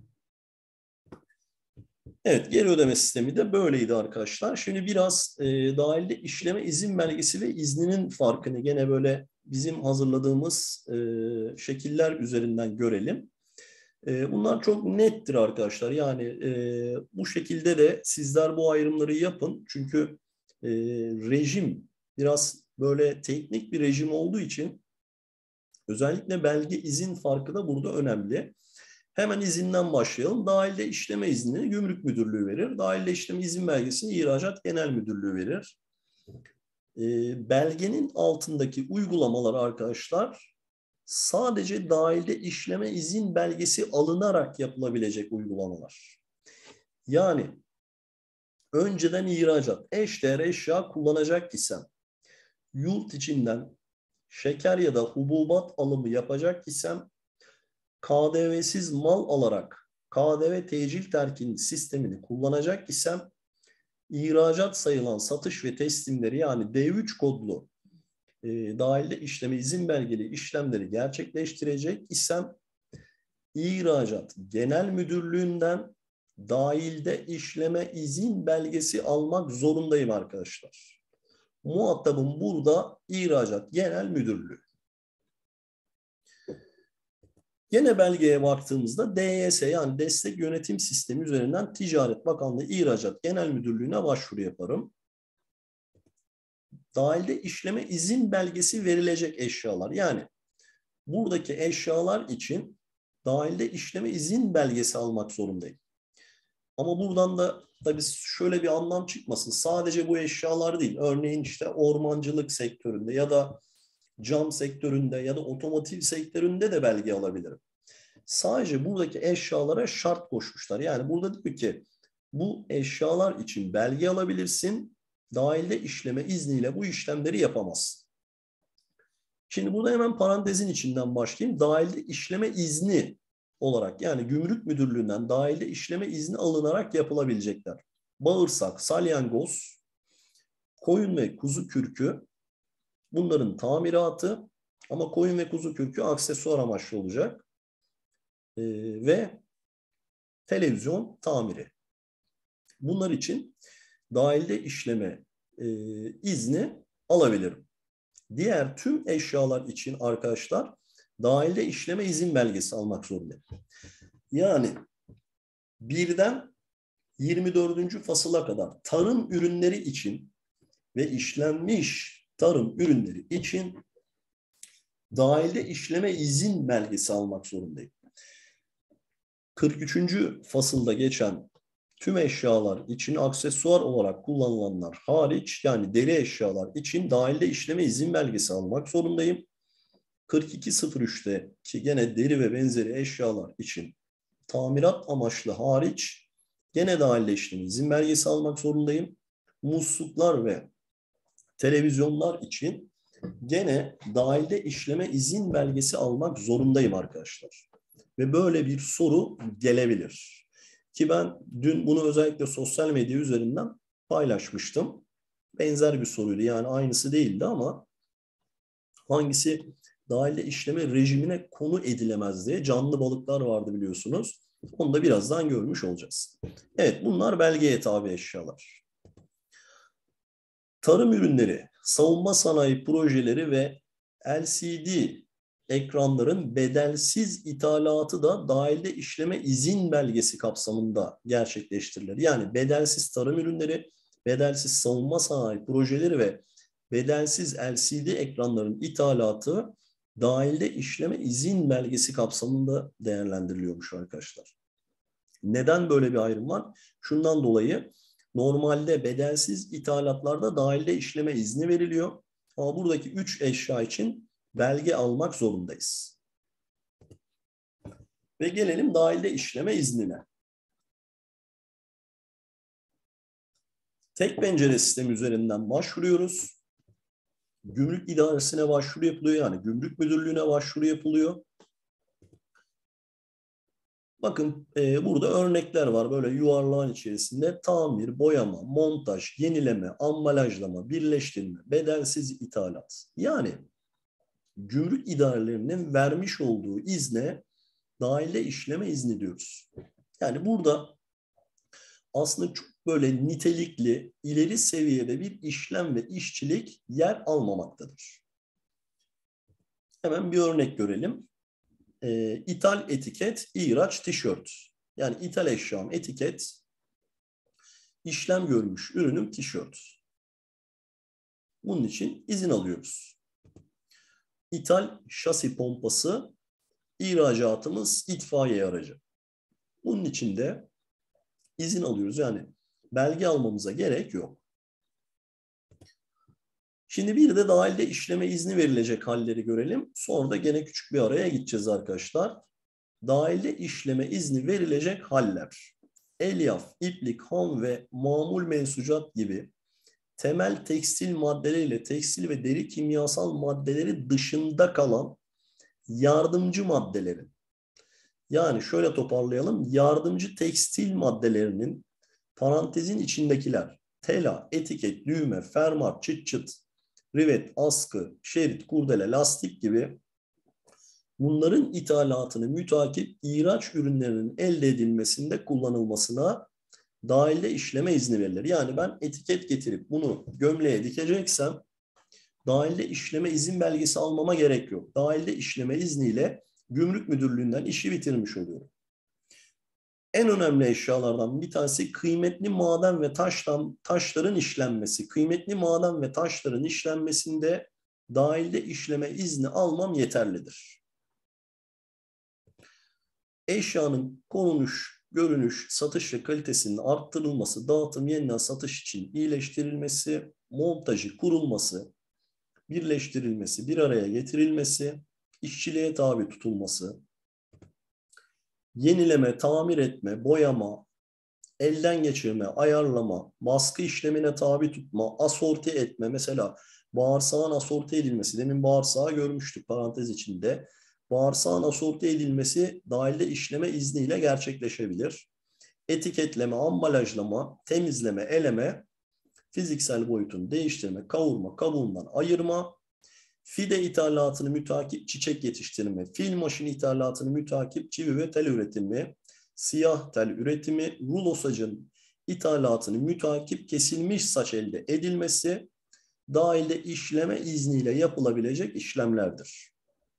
Evet, geri ödeme sistemi de böyleydi arkadaşlar. Şimdi biraz dahilde işleme izin belgesi ve izninin farkını gene böyle bizim hazırladığımız şekiller üzerinden görelim. Bunlar çok nettir arkadaşlar. Yani bu şekilde de sizler bu ayrımları yapın. Çünkü rejim biraz böyle teknik bir rejim olduğu için özellikle belge izin farkı da burada önemli. Hemen izinden başlayalım. Dahilde işleme iznini Gümrük Müdürlüğü verir. Dahilde işleme izin belgesini İhracat Genel Müdürlüğü verir. Belgenin altındaki uygulamalar arkadaşlar sadece dahilde işleme izin belgesi alınarak yapılabilecek uygulamalar. Yani önceden ihracat, eşdeğer eşya kullanacak isem, yurt içinden şeker ya da hububat alımı yapacak isem, KDV'siz mal alarak KDV tecil terkin sistemini kullanacak isem, ihracat sayılan satış ve teslimleri yani D3 kodlu dahilde işleme izin belgeli işlemleri gerçekleştirecek isem İhracat Genel Müdürlüğü'nden dahilde işleme izin belgesi almak zorundayım arkadaşlar. Muhatabım burada İhracat Genel Müdürlüğü. Yine belgeye baktığımızda DYS yani Destek Yönetim Sistemi üzerinden Ticaret Bakanlığı İhracat Genel Müdürlüğü'ne başvuru yaparım. Dahilde işleme izin belgesi verilecek eşyalar yani buradaki eşyalar için dahilde işleme izin belgesi almak zorundayım. Ama buradan da tabii şöyle bir anlam çıkmasın. Sadece bu eşyalar değil. Örneğin işte ormancılık sektöründe ya da cam sektöründe ya da otomotiv sektöründe de belge alabilirim. Sadece buradaki eşyalara şart koşmuşlar. Yani burada diyor ki bu eşyalar için belge alabilirsin. Dahilde işleme izniyle bu işlemleri yapamazsın. Şimdi burada hemen parantezin içinden başlayayım. Dahilde işleme izni olarak yani Gümrük Müdürlüğü'nden dahilde işleme izni alınarak yapılabilecekler. Bağırsak, salyangoz, koyun ve kuzu kürkü bunların tamiratı ama koyun ve kuzu kürkü aksesuar amaçlı olacak. Ve televizyon tamiri. Bunlar için dahilde işleme izni alabilirim. Diğer tüm eşyalar için arkadaşlar dahilde işleme izin belgesi almak zorundayım. Yani birden 24. fasıla kadar tarım ürünleri için ve işlenmiş tarım ürünleri için dahilde işleme izin belgesi almak zorundayım. 43. fasılda geçen tüm eşyalar için aksesuar olarak kullanılanlar hariç yani deri eşyalar için dahilde işleme izin belgesi almak zorundayım. 42.03'te ki gene deri ve benzeri eşyalar için tamirat amaçlı hariç gene dahilde işleme izin belgesi almak zorundayım. Musluklar ve televizyonlar için gene dahilde işleme izin belgesi almak zorundayım arkadaşlar. Ve böyle bir soru gelebilir. Ki ben dün bunu özellikle sosyal medya üzerinden paylaşmıştım. Benzer bir soruydu yani aynısı değildi ama hangisi dahilde işleme rejimine konu edilemez diye canlı balıklar vardı biliyorsunuz. Onu da birazdan görmüş olacağız. Evet bunlar belgeye tabi eşyalar. Tarım ürünleri, savunma sanayi projeleri ve LCD ekranların bedelsiz ithalatı da dahilde işleme izin belgesi kapsamında gerçekleştirilir. Yani bedelsiz tarım ürünleri, bedelsiz savunma sanayi projeleri ve bedelsiz LCD ekranların ithalatı dahilde işleme izin belgesi kapsamında değerlendiriliyormuş arkadaşlar. Neden böyle bir ayrım var? Şundan dolayı normalde bedelsiz ithalatlarda dahilde işleme izni veriliyor. Ama buradaki 3 eşya için belge almak zorundayız. Ve gelelim dahilde işleme iznine. Tek pencere sistemi üzerinden başvuruyoruz. Gümrük idaresine başvuru yapılıyor, yani gümrük müdürlüğüne başvuru yapılıyor. Bakın burada örnekler var böyle yuvarlağın içerisinde: tamir, boyama, montaj, yenileme, ambalajlama, birleştirme, bedelsiz ithalat. Yani gümrük idarelerinin vermiş olduğu izne dahilde işleme izni diyoruz. Yani burada aslında çok böyle nitelikli, ileri seviyede bir işlem ve işçilik yer almamaktadır. Hemen bir örnek görelim. İthal etiket, ihraç tişört. Yani ithal eşyam etiket, işlem görmüş ürünüm tişört. Bunun için izin alıyoruz. İthal şasi pompası, ihracatımız itfaiye aracı. Bunun için de izin alıyoruz. Yani belge almamıza gerek yok. Şimdi bir de dahilde işleme izni verilecek halleri görelim. Sonra da gene küçük bir araya gideceğiz arkadaşlar. Dahilde işleme izni verilecek haller: elyaf, iplik, ham ve mamul mensucat gibi temel tekstil maddeleriyle tekstil ve deri kimyasal maddeleri dışında kalan yardımcı maddelerin, yani şöyle toparlayalım: yardımcı tekstil maddelerinin, parantezin içindekiler tela, etiket, düğme, fermuar, çıt çıt, rivet, askı, şerit, kurdele, lastik gibi bunların ithalatını mütakip ihraç ürünlerinin elde edilmesinde kullanılmasına dahilde işleme izni verilir. Yani ben etiket getirip bunu gömleğe dikeceksem dahilde işleme izin belgesi almama gerek yok. Dahilde işleme izniyle gümrük müdürlüğünden işi bitirmiş oluyorum. En önemli eşyalardan bir tanesi kıymetli maden ve taşların işlenmesi. Kıymetli maden ve taşların işlenmesinde dahilde işleme izni almam yeterlidir. Eşyanın konunuş, görünüş, satış ve kalitesinin arttırılması, dağıtım, yeniden satış için iyileştirilmesi, montajı, kurulması, birleştirilmesi, bir araya getirilmesi, işçiliğe tabi tutulması, yenileme, tamir etme, boyama, elden geçirme, ayarlama, baskı işlemine tabi tutma, asorti etme, mesela bağırsağın asorti edilmesi, demin bağırsağı görmüştük parantez içinde. Bağırsağın asorti edilmesi dahilde işleme izniyle gerçekleşebilir. Etiketleme, ambalajlama, temizleme, eleme, fiziksel boyutunu değiştirme, kavurma, kabuğundan ayırma, fide ithalatını mütakip çiçek yetiştirme, fil maşini ithalatını mütakip çivi ve tel üretimi, siyah tel üretimi, rulo sacın ithalatını mütakip kesilmiş saç elde edilmesi dahilde işleme izniyle yapılabilecek işlemlerdir.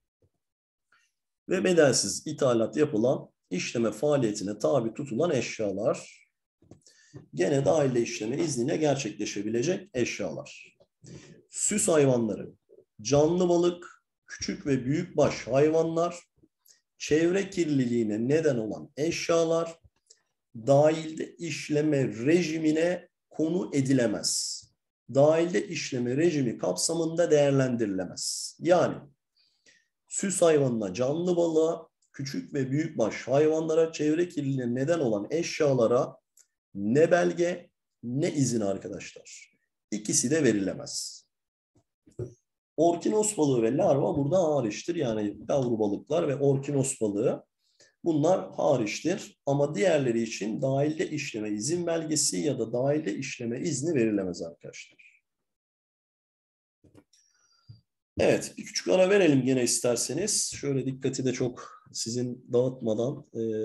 Ve bedelsiz ithalat yapılan işleme faaliyetine tabi tutulan eşyalar gene dahilde işleme izniyle gerçekleşebilecek eşyalar. Süs hayvanları, canlı balık, küçük ve büyükbaş hayvanlar, çevre kirliliğine neden olan eşyalar dahilde işleme rejimine konu edilemez. Dahilde işleme rejimi kapsamında değerlendirilemez. Yani süs hayvanına, canlı balığa, küçük ve büyükbaş hayvanlara, çevre kirliliğine neden olan eşyalara ne belge ne izin arkadaşlar. İkisi de verilemez. Orkinos balığı ve larva burada hariçtir. Yani yavru balıklar ve orkinos balığı bunlar hariçtir. Ama diğerleri için dahilde işleme izin belgesi ya da dahilde işleme izni verilemez arkadaşlar. Evet, bir küçük ara verelim gene isterseniz. Şöyle dikkati de çok sizin dağıtmadan.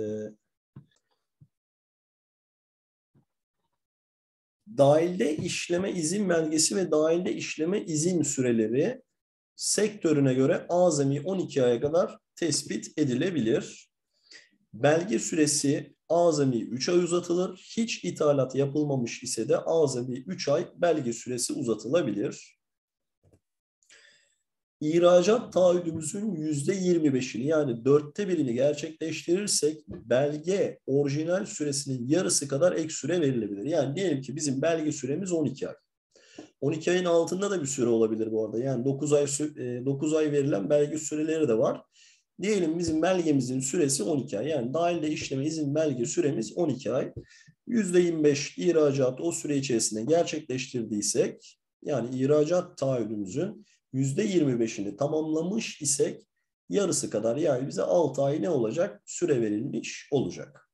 Dahilde işleme izin belgesi ve dahilde işleme izin süreleri sektörüne göre azami 12 aya kadar tespit edilebilir. Belge süresi azami 3 ay uzatılır. Hiç ithalat yapılmamış ise de azami 3 ay belge süresi uzatılabilir. İhracat taahhüdümüzün %25'ini yani 1/4'ini gerçekleştirirsek belge orijinal süresinin yarısı kadar ek süre verilebilir. Yani diyelim ki bizim belge süremiz 12 ay. 12 ayın altında da bir süre olabilir bu arada. Yani 9 ay verilen belge süreleri de var. Diyelim bizim belgemizin süresi 12 ay. Yani dahilde işleme izin belge süremiz 12 ay. %25 ihracat o süre içerisinde gerçekleştirdiysek, yani ihracat taahhüdümüzün %25'ini tamamlamış isek yarısı kadar, yani bize 6 ay ne olacak? Süre verilmiş olacak.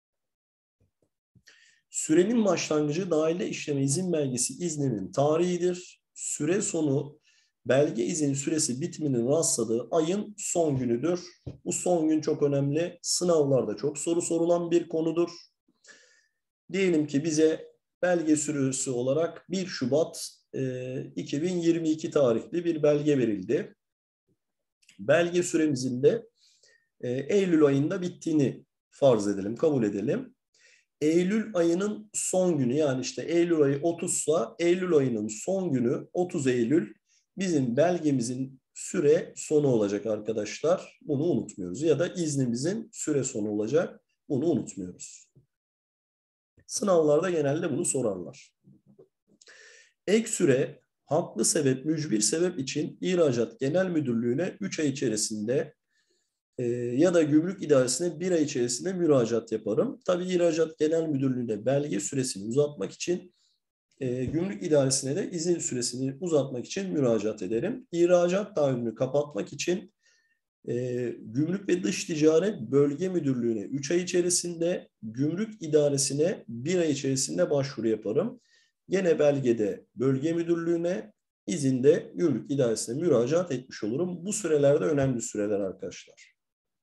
Sürenin başlangıcı dahilde işleme izin belgesi izninin tarihidir. Süre sonu belge izin süresi bitiminin rastladığı ayın son günüdür. Bu son gün çok önemli. Sınavlarda çok soru sorulan bir konudur. Diyelim ki bize belge süresi olarak 1 Şubat 2022 tarihli bir belge verildi. Belge süremizin de Eylül ayında bittiğini farz edelim, kabul edelim. Eylül ayının son günü, yani işte Eylül ayı 30'sa Eylül ayının son günü 30 Eylül bizim belgemizin süre sonu olacak arkadaşlar. Bunu unutmuyoruz. Ya da iznimizin süre sonu olacak. Bunu unutmuyoruz. Sınavlarda genelde bunu sorarlar. Ek süre haklı sebep, mücbir sebep için İhracat Genel Müdürlüğü'ne 3 ay içerisinde ya da Gümrük İdaresi'ne 1 ay içerisinde müracaat yaparım. Tabii İhracat Genel Müdürlüğü'ne belge süresini uzatmak için, Gümrük İdaresi'ne de izin süresini uzatmak için müracaat ederim. İhracat taahhüdünü kapatmak için Gümrük ve Dış Ticaret Bölge Müdürlüğü'ne 3 ay içerisinde, Gümrük İdaresi'ne 1 ay içerisinde başvuru yaparım. Gene belgede Bölge Müdürlüğü'ne, izinde Gümrük İdaresi'ne müracaat etmiş olurum. Bu sürelerde önemli süreler arkadaşlar.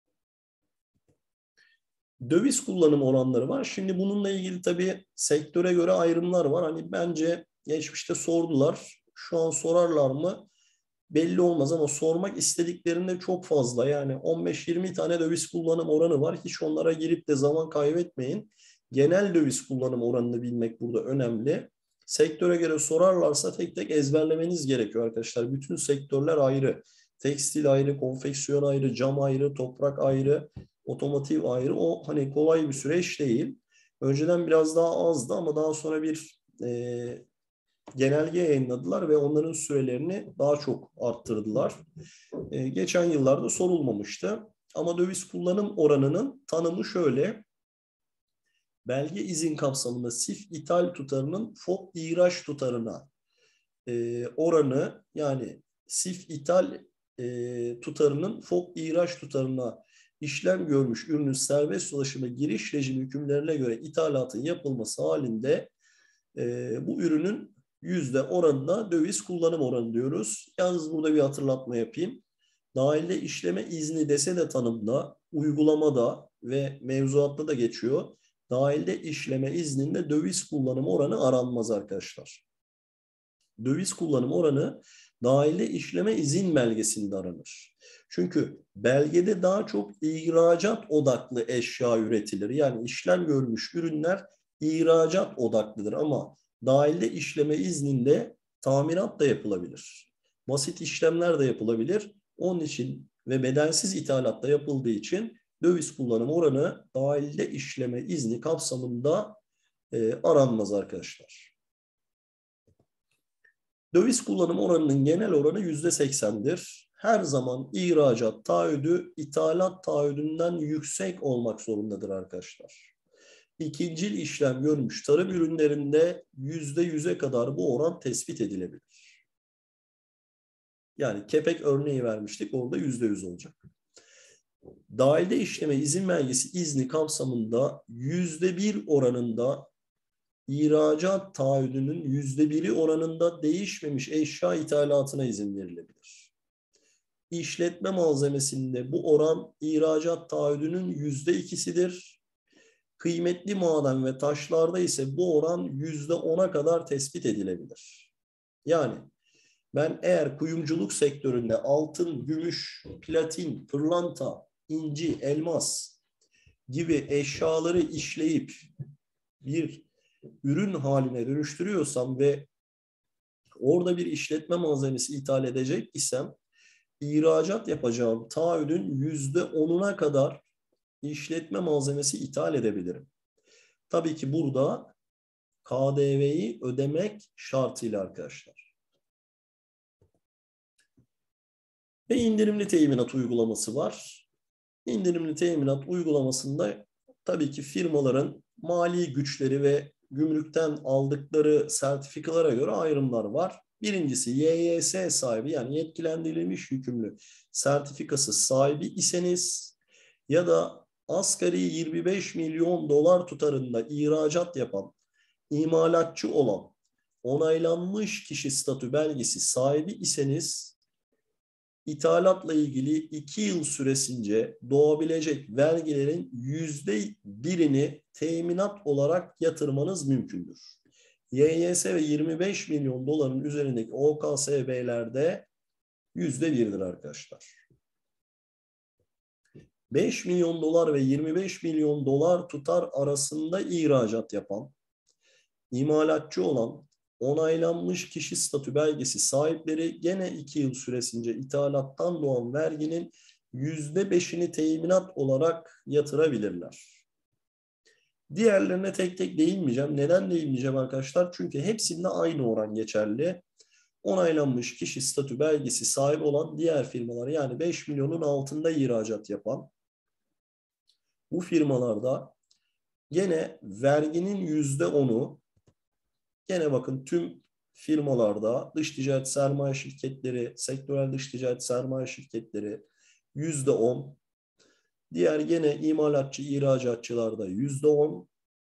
Döviz kullanım oranları var. Şimdi bununla ilgili tabii sektöre göre ayrımlar var. Hani bence geçmişte sordular. Şu an sorarlar mı? Belli olmaz ama sormak istediklerinde çok fazla. Yani 15-20 tane döviz kullanım oranı var. Hiç onlara girip de zaman kaybetmeyin. Genel döviz kullanım oranını bilmek burada önemli. Sektöre göre sorarlarsa tek tek ezberlemeniz gerekiyor arkadaşlar. Bütün sektörler ayrı. Tekstil ayrı, konfeksiyon ayrı, cam ayrı, toprak ayrı, otomotiv ayrı. O hani kolay bir süreç değil. Önceden biraz daha azdı ama daha sonra bir genelge yayınladılar ve onların sürelerini daha çok arttırdılar. Geçen yıllarda sorulmamıştı. Ama döviz kullanım oranının tanımı şöyle: belge izin kapsamında SİF ithal tutarının FOB ihraç tutarına oranı, yani SİF ithal tutarının FOB ihraç tutarına işlem görmüş ürünün serbest dolaşıma giriş rejimi hükümlerine göre ithalatın yapılması halinde bu ürünün yüzde oranına döviz kullanım oranı diyoruz. Yalnız burada bir hatırlatma yapayım. Dahilde işleme izni dese de tanımda, uygulamada ve mevzuatta da geçiyor. Dahilde işleme izninde döviz kullanım oranı aranmaz arkadaşlar. Döviz kullanım oranı dahilde işleme izin belgesinde aranır. Çünkü belgede daha çok ihracat odaklı eşya üretilir. Yani işlem görmüş ürünler ihracat odaklıdır ama dahilde işleme izninde tamirat da yapılabilir. Basit işlemler de yapılabilir. Onun için ve bedelsiz ithalat da yapıldığı için döviz kullanım oranı dahilde işleme izni kapsamında aranmaz arkadaşlar. Döviz kullanım oranının genel oranı %80'dir. Her zaman ihracat taahhüdü ithalat taahhüdünden yüksek olmak zorundadır arkadaşlar. İkincil işlem görmüş tarım ürünlerinde %100'e kadar bu oran tespit edilebilir. Yani kepek örneği vermiştik, orada %100 olacak. Dahilde işleme izin belgesi izni kapsamında %1 oranında ihracat taahhüdünün %1'i oranında değişmemiş eşya ithalatına izin verilebilir. İşletme malzemesinde bu oran ihracat taahhüdünün %2'sidir. Kıymetli maden ve taşlarda ise bu oran %10'a kadar tespit edilebilir. Yani ben eğer kuyumculuk sektöründe altın, gümüş, platin, pırlanta, inci, elmas gibi eşyaları işleyip bir ürün haline dönüştürüyorsam ve orada bir işletme malzemesi ithal edecek isem ihracat yapacağım taahhüdün %10'una kadar işletme malzemesi ithal edebilirim. Tabii ki burada KDV'yi ödemek şartıyla arkadaşlar. Ve indirimli teminat uygulaması var. İndirimli teminat uygulamasında tabii ki firmaların mali güçleri ve gümrükten aldıkları sertifikalara göre ayrımlar var. Birincisi YYS sahibi, yani yetkilendirilmiş yükümlü sertifikası sahibi iseniz ya da asgari 25 milyon dolar tutarında ihracat yapan, imalatçı olan, onaylanmış kişi statü belgesi sahibi iseniz İthalatla ilgili 2 yıl süresince doğabilecek vergilerin %1'ini teminat olarak yatırmanız mümkündür. YYS ve 25 milyon doların üzerindeki OKSB'lerde %1'dir arkadaşlar. 5 milyon dolar ve 25 milyon dolar tutar arasında ihracat yapan, imalatçı olan, onaylanmış kişi statü belgesi sahipleri gene 2 yıl süresince ithalattan doğan verginin %5'ini teminat olarak yatırabilirler. Diğerlerine tek tek değinmeyeceğim. Neden değinmeyeceğim arkadaşlar? Çünkü hepsinde aynı oran geçerli. Onaylanmış kişi statü belgesi sahibi olan diğer firmalar, yani 5 milyonun altında ihracat yapan bu firmalarda gene verginin %10'u, gene bakın tüm firmalarda dış ticaret sermaye şirketleri, sektörel dış ticaret sermaye şirketleri %10. Diğer gene imalatçı, ihracatçılarda %10.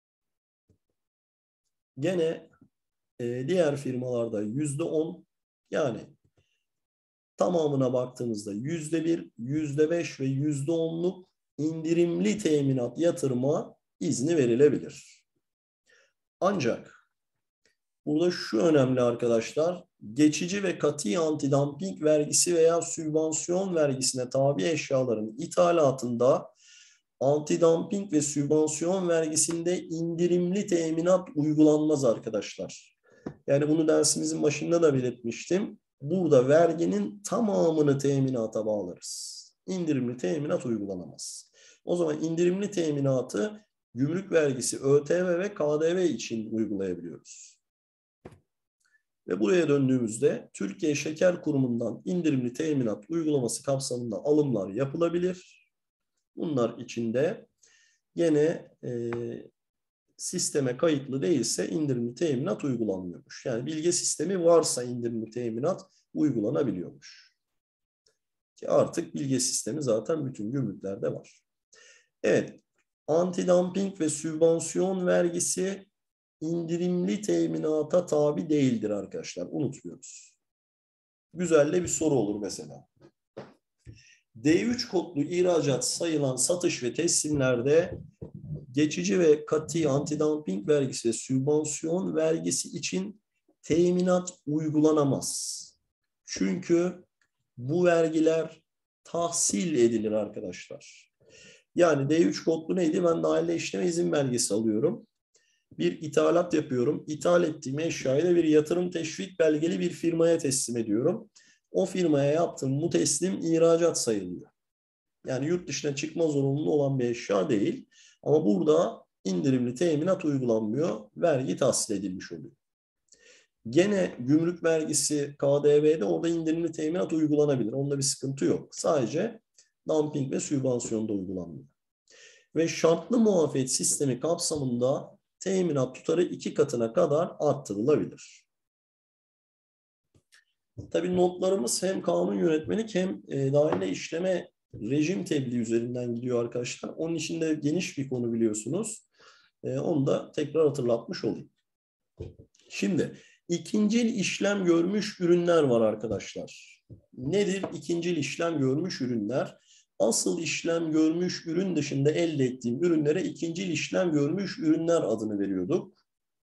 Gene diğer firmalarda %10. Yani tamamına baktığımızda %1, %5 ve %10'luk indirimli teminat yatırma izni verilebilir. Ancak burada şu önemli arkadaşlar, geçici ve katı antidumping vergisi veya sübvansiyon vergisine tabi eşyaların ithalatında antidumping ve sübvansiyon vergisinde indirimli teminat uygulanmaz arkadaşlar. Yani bunu dersimizin başında da belirtmiştim. Burada verginin tamamını teminata bağlarız. İndirimli teminat uygulanamaz. O zaman indirimli teminatı gümrük vergisi, ÖTV ve KDV için uygulayabiliyoruz. Ve buraya döndüğümüzde Türkiye Şeker Kurumu'ndan indirimli teminat uygulaması kapsamında alımlar yapılabilir. Bunlar içinde gene sisteme kayıtlı değilse indirimli teminat uygulanmıyormuş. Yani bilge sistemi varsa indirimli teminat uygulanabiliyormuş. Ki artık bilge sistemi zaten bütün gümrüklerde var. Evet, antidumping ve sübvansiyon vergisi indirimli teminata tabi değildir arkadaşlar. Unutmuyoruz. Güzel de bir soru olur mesela. D3 kodlu ihracat sayılan satış ve teslimlerde geçici ve katı antidumping vergisi ve sübvansiyon vergisi için teminat uygulanamaz. Çünkü bu vergiler tahsil edilir arkadaşlar. Yani D3 kodlu neydi? Ben dahiliye işleme izin belgesi alıyorum. Bir ithalat yapıyorum. İthal ettiğim eşyayı da bir yatırım teşvik belgeli bir firmaya teslim ediyorum. O firmaya yaptığım bu teslim ihracat sayılıyor. Yani yurt dışına çıkma zorunlu olan bir eşya değil. Ama burada indirimli teminat uygulanmıyor. Vergi tahsil edilmiş oluyor. Gene gümrük vergisi, KDV'de orada indirimli teminat uygulanabilir. Onda bir sıkıntı yok. Sadece dumping ve sübvansiyonda uygulanmıyor. Ve şartlı muafiyet sistemi kapsamında teminat tutarı 2 katına kadar arttırılabilir. Tabii notlarımız hem kanun yönetmelik hem dahiliye işleme rejim tebliğ üzerinden gidiyor arkadaşlar. Onun için de geniş bir konu biliyorsunuz. Onu da tekrar hatırlatmış olayım. Şimdi ikincil işlem görmüş ürünler var arkadaşlar. Nedir ikincil işlem görmüş ürünler? Asıl işlem görmüş ürün dışında elde ettiğim ürünlere ikincil işlem görmüş ürünler adını veriyorduk.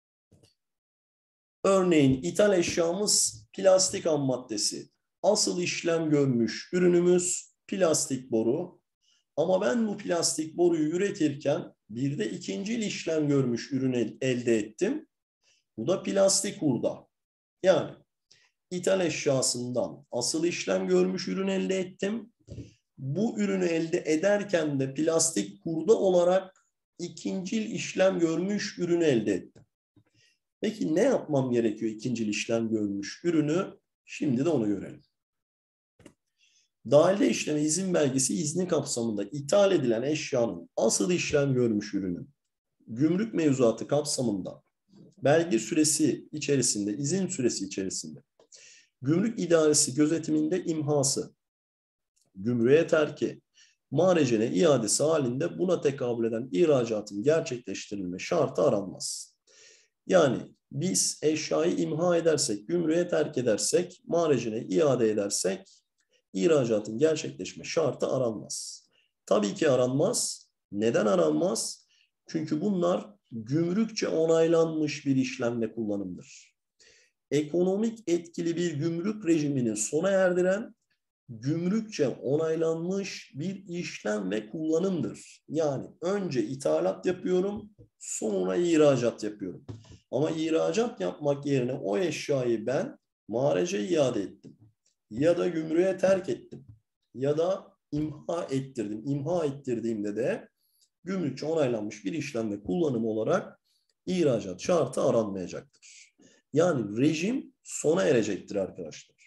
Örneğin ithal eşyamız plastik ham maddesi. Asıl işlem görmüş ürünümüz plastik boru. Ama ben bu plastik boruyu üretirken bir de ikincil işlem görmüş ürün elde ettim. Bu da plastik hurda. Yani ithal eşyasından asıl işlem görmüş ürün elde ettim. Bu ürünü elde ederken de plastik hurda olarak ikincil işlem görmüş ürünü elde ettim. Peki ne yapmam gerekiyor ikincil işlem görmüş ürünü? Şimdi de onu görelim. Dahilde işleme izin belgesi izni kapsamında ithal edilen eşyanın asıl işlem görmüş ürünün gümrük mevzuatı kapsamında belge süresi içerisinde, izin süresi içerisinde gümrük idaresi gözetiminde imhası, gümrüğe terki, marecene iadesi halinde buna tekabül eden ihracatın gerçekleştirilme şartı aranmaz. Yani biz eşyayı imha edersek, gümrüğe terk edersek, marecene iade edersek ihracatın gerçekleşme şartı aranmaz. Tabii ki aranmaz. Neden aranmaz? Çünkü bunlar gümrükçe onaylanmış bir işlem ve kullanımdır. Ekonomik etkili bir gümrük rejimini sona erdiren gümrükçe onaylanmış bir işlem ve kullanımdır. Yani önce ithalat yapıyorum, sonra ihracat yapıyorum. Ama ihracat yapmak yerine o eşyayı ben marece iade ettim. Ya da gümrüğe terk ettim. Ya da imha ettirdim. İmha ettirdiğimde de gümrükçe onaylanmış bir işlem ve kullanım olarak ihracat şartı aranmayacaktır. Yani rejim sona erecektir arkadaşlar.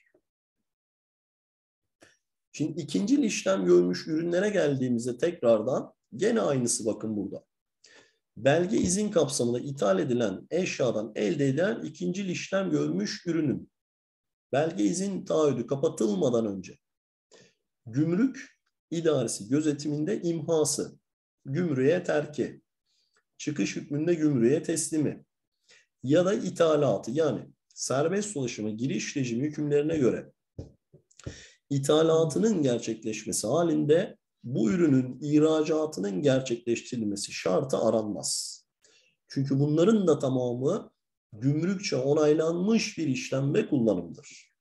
Şimdi ikincil işlem görmüş ürünlere geldiğimizde tekrardan gene aynısı bakın burada. Belge izin kapsamında ithal edilen eşyadan elde edilen ikincil işlem görmüş ürünün belge izin taahhüdü kapatılmadan önce gümrük idaresi gözetiminde imhası, gümrüğe terki, çıkış hükmünde gümrüğe teslimi ya da ithalatı yani serbest dolaşıma giriş rejimi hükümlerine göre ithalatının gerçekleşmesi halinde bu ürünün ihracatının gerçekleştirilmesi şartı aranmaz. Çünkü bunların da tamamı gümrükçe onaylanmış bir işlem ve kullanımdır.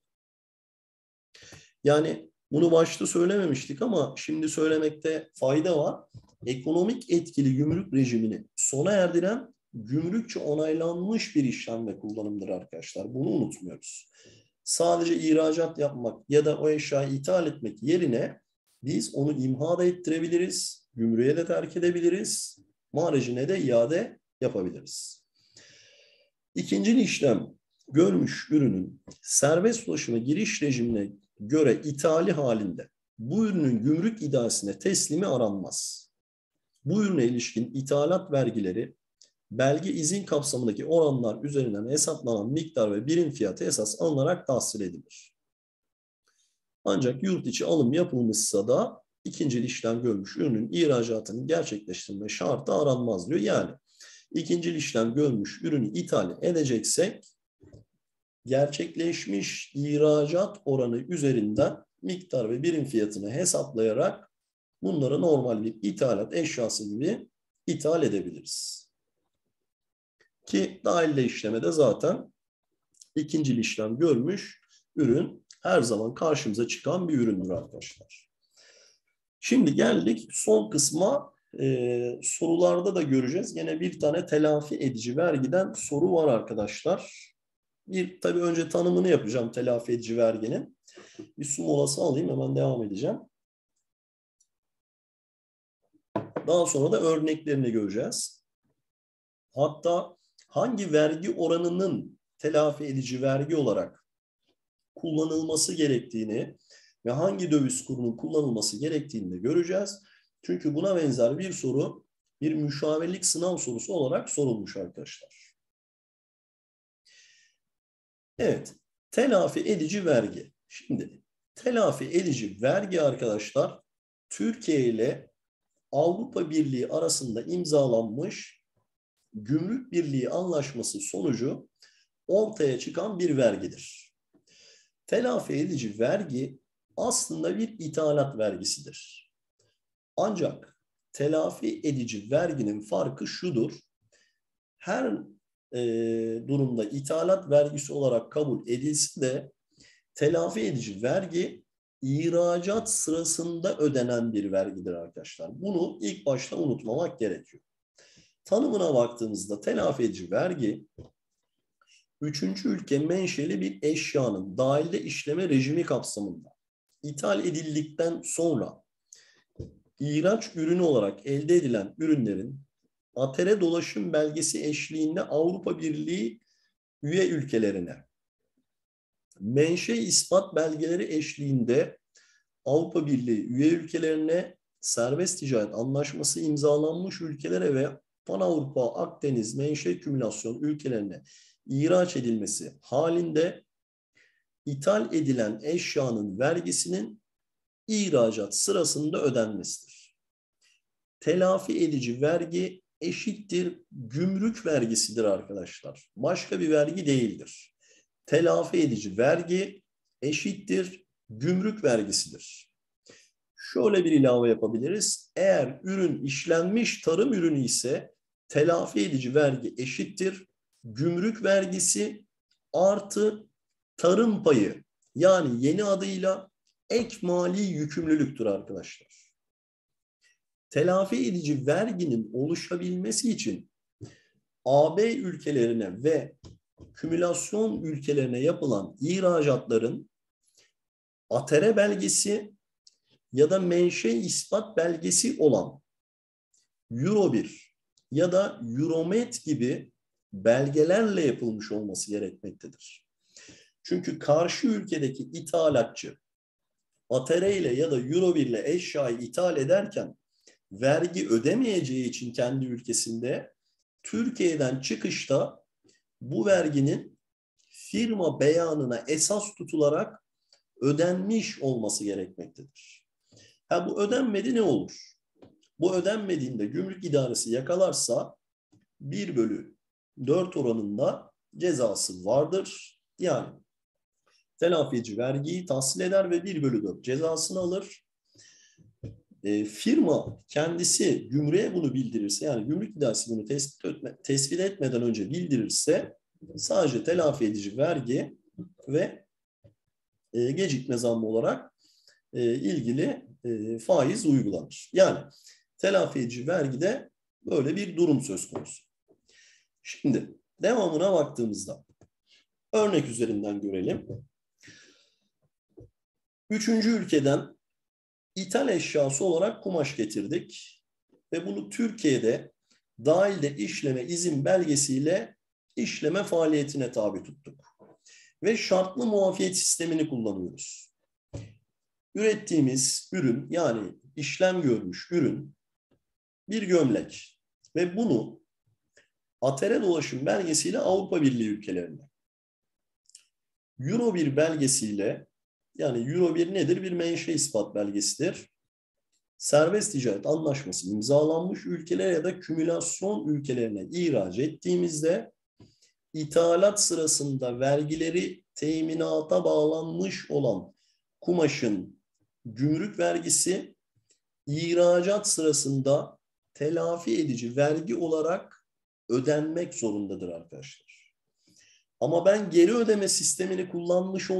Yani bunu başta söylememiştik ama şimdi söylemekte fayda var. Ekonomik etkili gümrük rejimini sona erdiren gümrükçe onaylanmış bir işlem ve kullanımdır arkadaşlar. Bunu unutmuyoruz. Sadece ihracat yapmak ya da o eşyayı ithal etmek yerine biz onu imha da ettirebiliriz, gümrüğe de terk edebiliriz, marecine de iade yapabiliriz. İkinci işlem görmüş ürünün serbest dolaşıma giriş rejimine göre ithali halinde bu ürünün gümrük idaresine teslimi aranmaz. Bu ürüne ilişkin ithalat vergileri belge izin kapsamındaki oranlar üzerinden hesaplanan miktar ve birim fiyatı esas alınarak tahsil edilir. Ancak yurt içi alım yapılmışsa da ikincil işlem görmüş ürünün ihracatının gerçekleştirme şartı aranmaz diyor. Yani ikincil işlem görmüş ürünü ithal edeceksek gerçekleşmiş ihracat oranı üzerinden miktar ve birim fiyatını hesaplayarak bunları normal bir ithalat eşyası gibi ithal edebiliriz. Ki dahilde işlemede zaten ikincil işlem görmüş ürün her zaman karşımıza çıkan bir üründür arkadaşlar. Şimdi geldik son kısma. Sorularda da göreceğiz. Yine bir tane telafi edici vergiden soru var arkadaşlar. Tabii önce tanımını yapacağım telafi edici verginin. Bir su molası alayım, hemen devam edeceğim. Daha sonra da örneklerini göreceğiz. Hatta hangi vergi oranının telafi edici vergi olarak kullanılması gerektiğini ve hangi döviz kurunun kullanılması gerektiğini de göreceğiz. Çünkü buna benzer bir soru bir müşavirlik sınav sorusu olarak sorulmuş arkadaşlar. Evet, telafi edici vergi. Şimdi telafi edici vergi arkadaşlar Türkiye ile Avrupa Birliği arasında imzalanmış Gümrük Birliği Anlaşması sonucu ortaya çıkan bir vergidir. Telafi edici vergi aslında bir ithalat vergisidir. Ancak telafi edici verginin farkı şudur. Her durumda ithalat vergisi olarak kabul edilse de telafi edici vergi ihracat sırasında ödenen bir vergidir arkadaşlar. Bunu ilk başta unutmamak gerekiyor. Tanımına baktığımızda telafi edici vergi üçüncü ülke menşeli bir eşyanın dahilde işleme rejimi kapsamında ithal edildikten sonra ihraç ürünü olarak elde edilen ürünlerin ATR dolaşım belgesi eşliğinde Avrupa Birliği üye ülkelerine, menşe ispat belgeleri eşliğinde Avrupa Birliği üye ülkelerine, serbest ticaret anlaşması imzalanmış ülkelere ve Pan-Avrupa, Akdeniz, menşe kümülasyon ülkelerine ihraç edilmesi halinde ithal edilen eşyanın vergisinin ihracat sırasında ödenmesidir. Telafi edici vergi eşittir gümrük vergisidir arkadaşlar. Başka bir vergi değildir. Telafi edici vergi eşittir gümrük vergisidir. Şöyle bir ilave yapabiliriz. Eğer ürün işlenmiş tarım ürünü ise telafi edici vergi eşittir gümrük vergisi artı tarım payı, yani yeni adıyla ek mali yükümlülüktür arkadaşlar. Telafi edici verginin oluşabilmesi için AB ülkelerine ve kümülasyon ülkelerine yapılan ihracatların ATR belgesi ya da menşe ispat belgesi olan Euro 1 ya da Euromed gibi belgelerle yapılmış olması gerekmektedir. Çünkü karşı ülkedeki ithalatçı ATR ile ya da Euro 1 ile eşyayı ithal ederken vergi ödemeyeceği için kendi ülkesinde Türkiye'den çıkışta bu verginin firma beyanına esas tutularak ödenmiş olması gerekmektedir. Bu ödenmedi ne olur? Bu ödenmediğinde gümrük idaresi yakalarsa 1/4 oranında cezası vardır. Yani telafi edici vergiyi tahsil eder ve 1/4 cezasını alır. Firma kendisi gümrüğe bunu bildirirse, yani gümrük idaresi bunu tespit etmeden önce bildirirse sadece telafi edici vergi ve gecikme zammı olarak ilgili faiz uygulanır. Yani telafi edici vergide böyle bir durum söz konusu. Şimdi devamına baktığımızda örnek üzerinden görelim. Üçüncü ülkeden ithal eşyası olarak kumaş getirdik ve bunu Türkiye'de dahilde işleme izin belgesiyle işleme faaliyetine tabi tuttuk. Ve şartlı muafiyet sistemini kullanıyoruz. Ürettiğimiz ürün, yani işlem görmüş ürün bir gömlek ve bunu ATR dolaşım belgesiyle Avrupa Birliği ülkelerine, Euro 1 belgesiyle, yani Euro 1 nedir? Bir menşe ispat belgesidir. Serbest ticaret anlaşması imzalanmış ülkelere ya da kümülasyon ülkelerine ihraç ettiğimizde ithalat sırasında vergileri teminata bağlanmış olan kumaşın gümrük vergisi ihracat sırasında telafi edici vergi olarak ödenmek zorundadır arkadaşlar. Ama ben geri ödeme sistemini kullanmış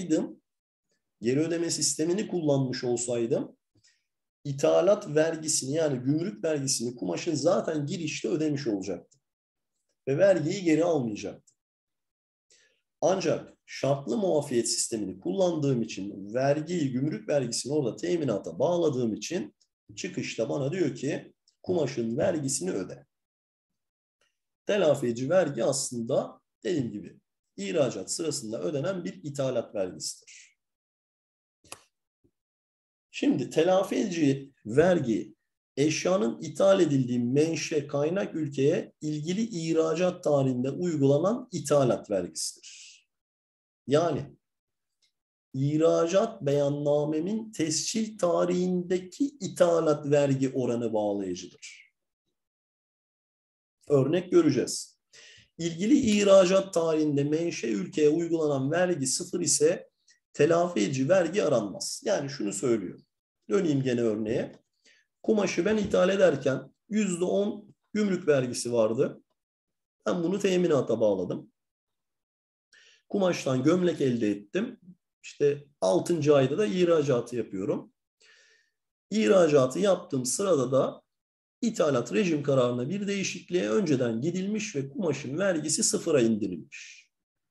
olsaydım, ithalat vergisini, yani gümrük vergisini kumaşın zaten girişte ödemiş olacaktı. Ve vergiyi geri almayacaktı. Ancak şartlı muafiyet sistemini kullandığım için, vergiyi, gümrük vergisini orada teminata bağladığım için çıkışta bana diyor ki kumaşın vergisini öde. Telafi edici vergi aslında dediğim gibi ihracat sırasında ödenen bir ithalat vergisidir. Şimdi telafi edici vergi eşyanın ithal edildiği menşe kaynak ülkeye ilgili ihracat tarihinde uygulanan ithalat vergisidir. Yani ihracat beyannamemin tescil tarihindeki ithalat vergi oranı bağlayıcıdır. Örnek göreceğiz. İlgili ihracat tarihinde menşe ülkeye uygulanan vergi 0 ise telafi edici vergi aranmaz. Yani şunu söylüyor. Döneyim gene örneğe. Kumaşı ben ithal ederken %10 gümrük vergisi vardı. Ben bunu teminata bağladım. Kumaştan gömlek elde ettim. İşte 6. ayda da ihracatı yapıyorum. İhracatı yaptığım sırada da ithalat rejim kararına bir değişikliğe önceden gidilmiş ve kumaşın vergisi 0'a indirilmiş.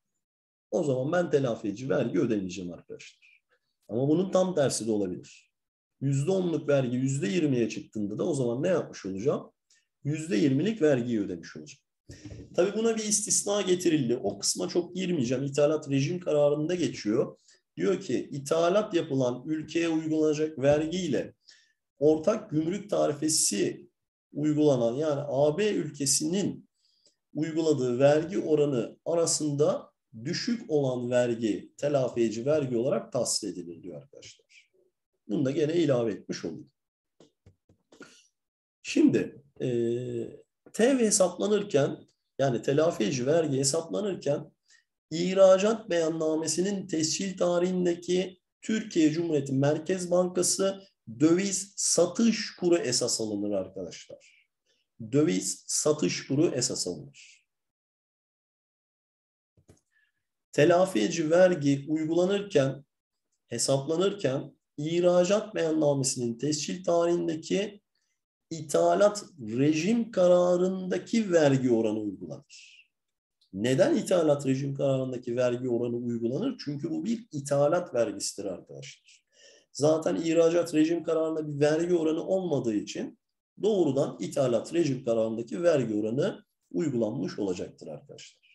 O zaman ben telafi edici vergi ödemeyeceğim arkadaşlar. Ama bunun tam tersi de olabilir. %10'luk vergi %20'ye çıktığında da o zaman ne yapmış olacağım? %20'lik vergiyi ödemiş olacağım. Tabii buna bir istisna getirildi. O kısma çok girmeyeceğim. İthalat rejim kararında geçiyor. Diyor ki ithalat yapılan ülkeye uygulanacak vergiyle ortak gümrük tarifesi uygulanan yani AB ülkesinin uyguladığı vergi oranı arasında düşük olan vergi telafi edici vergi olarak tahsil edilir diyor arkadaşlar. Bunu da gene ilave etmiş olduk. Şimdi TEV hesaplanırken yani telafi edici vergi hesaplanırken ihracat beyannamesinin tescil tarihindeki Türkiye Cumhuriyeti Merkez Bankası döviz satış kuru esas alınır arkadaşlar. Döviz satış kuru esas alınır. Telafi edici vergi uygulanırken, hesaplanırken ihracat beyannamesinin tescil tarihindeki ithalat rejim kararındaki vergi oranı uygulanır. Neden ithalat rejim kararındaki vergi oranı uygulanır? Çünkü bu bir ithalat vergisidir arkadaşlar. Zaten ihracat rejim kararında bir vergi oranı olmadığı için doğrudan ithalat rejim kararındaki vergi oranı uygulanmış olacaktır arkadaşlar.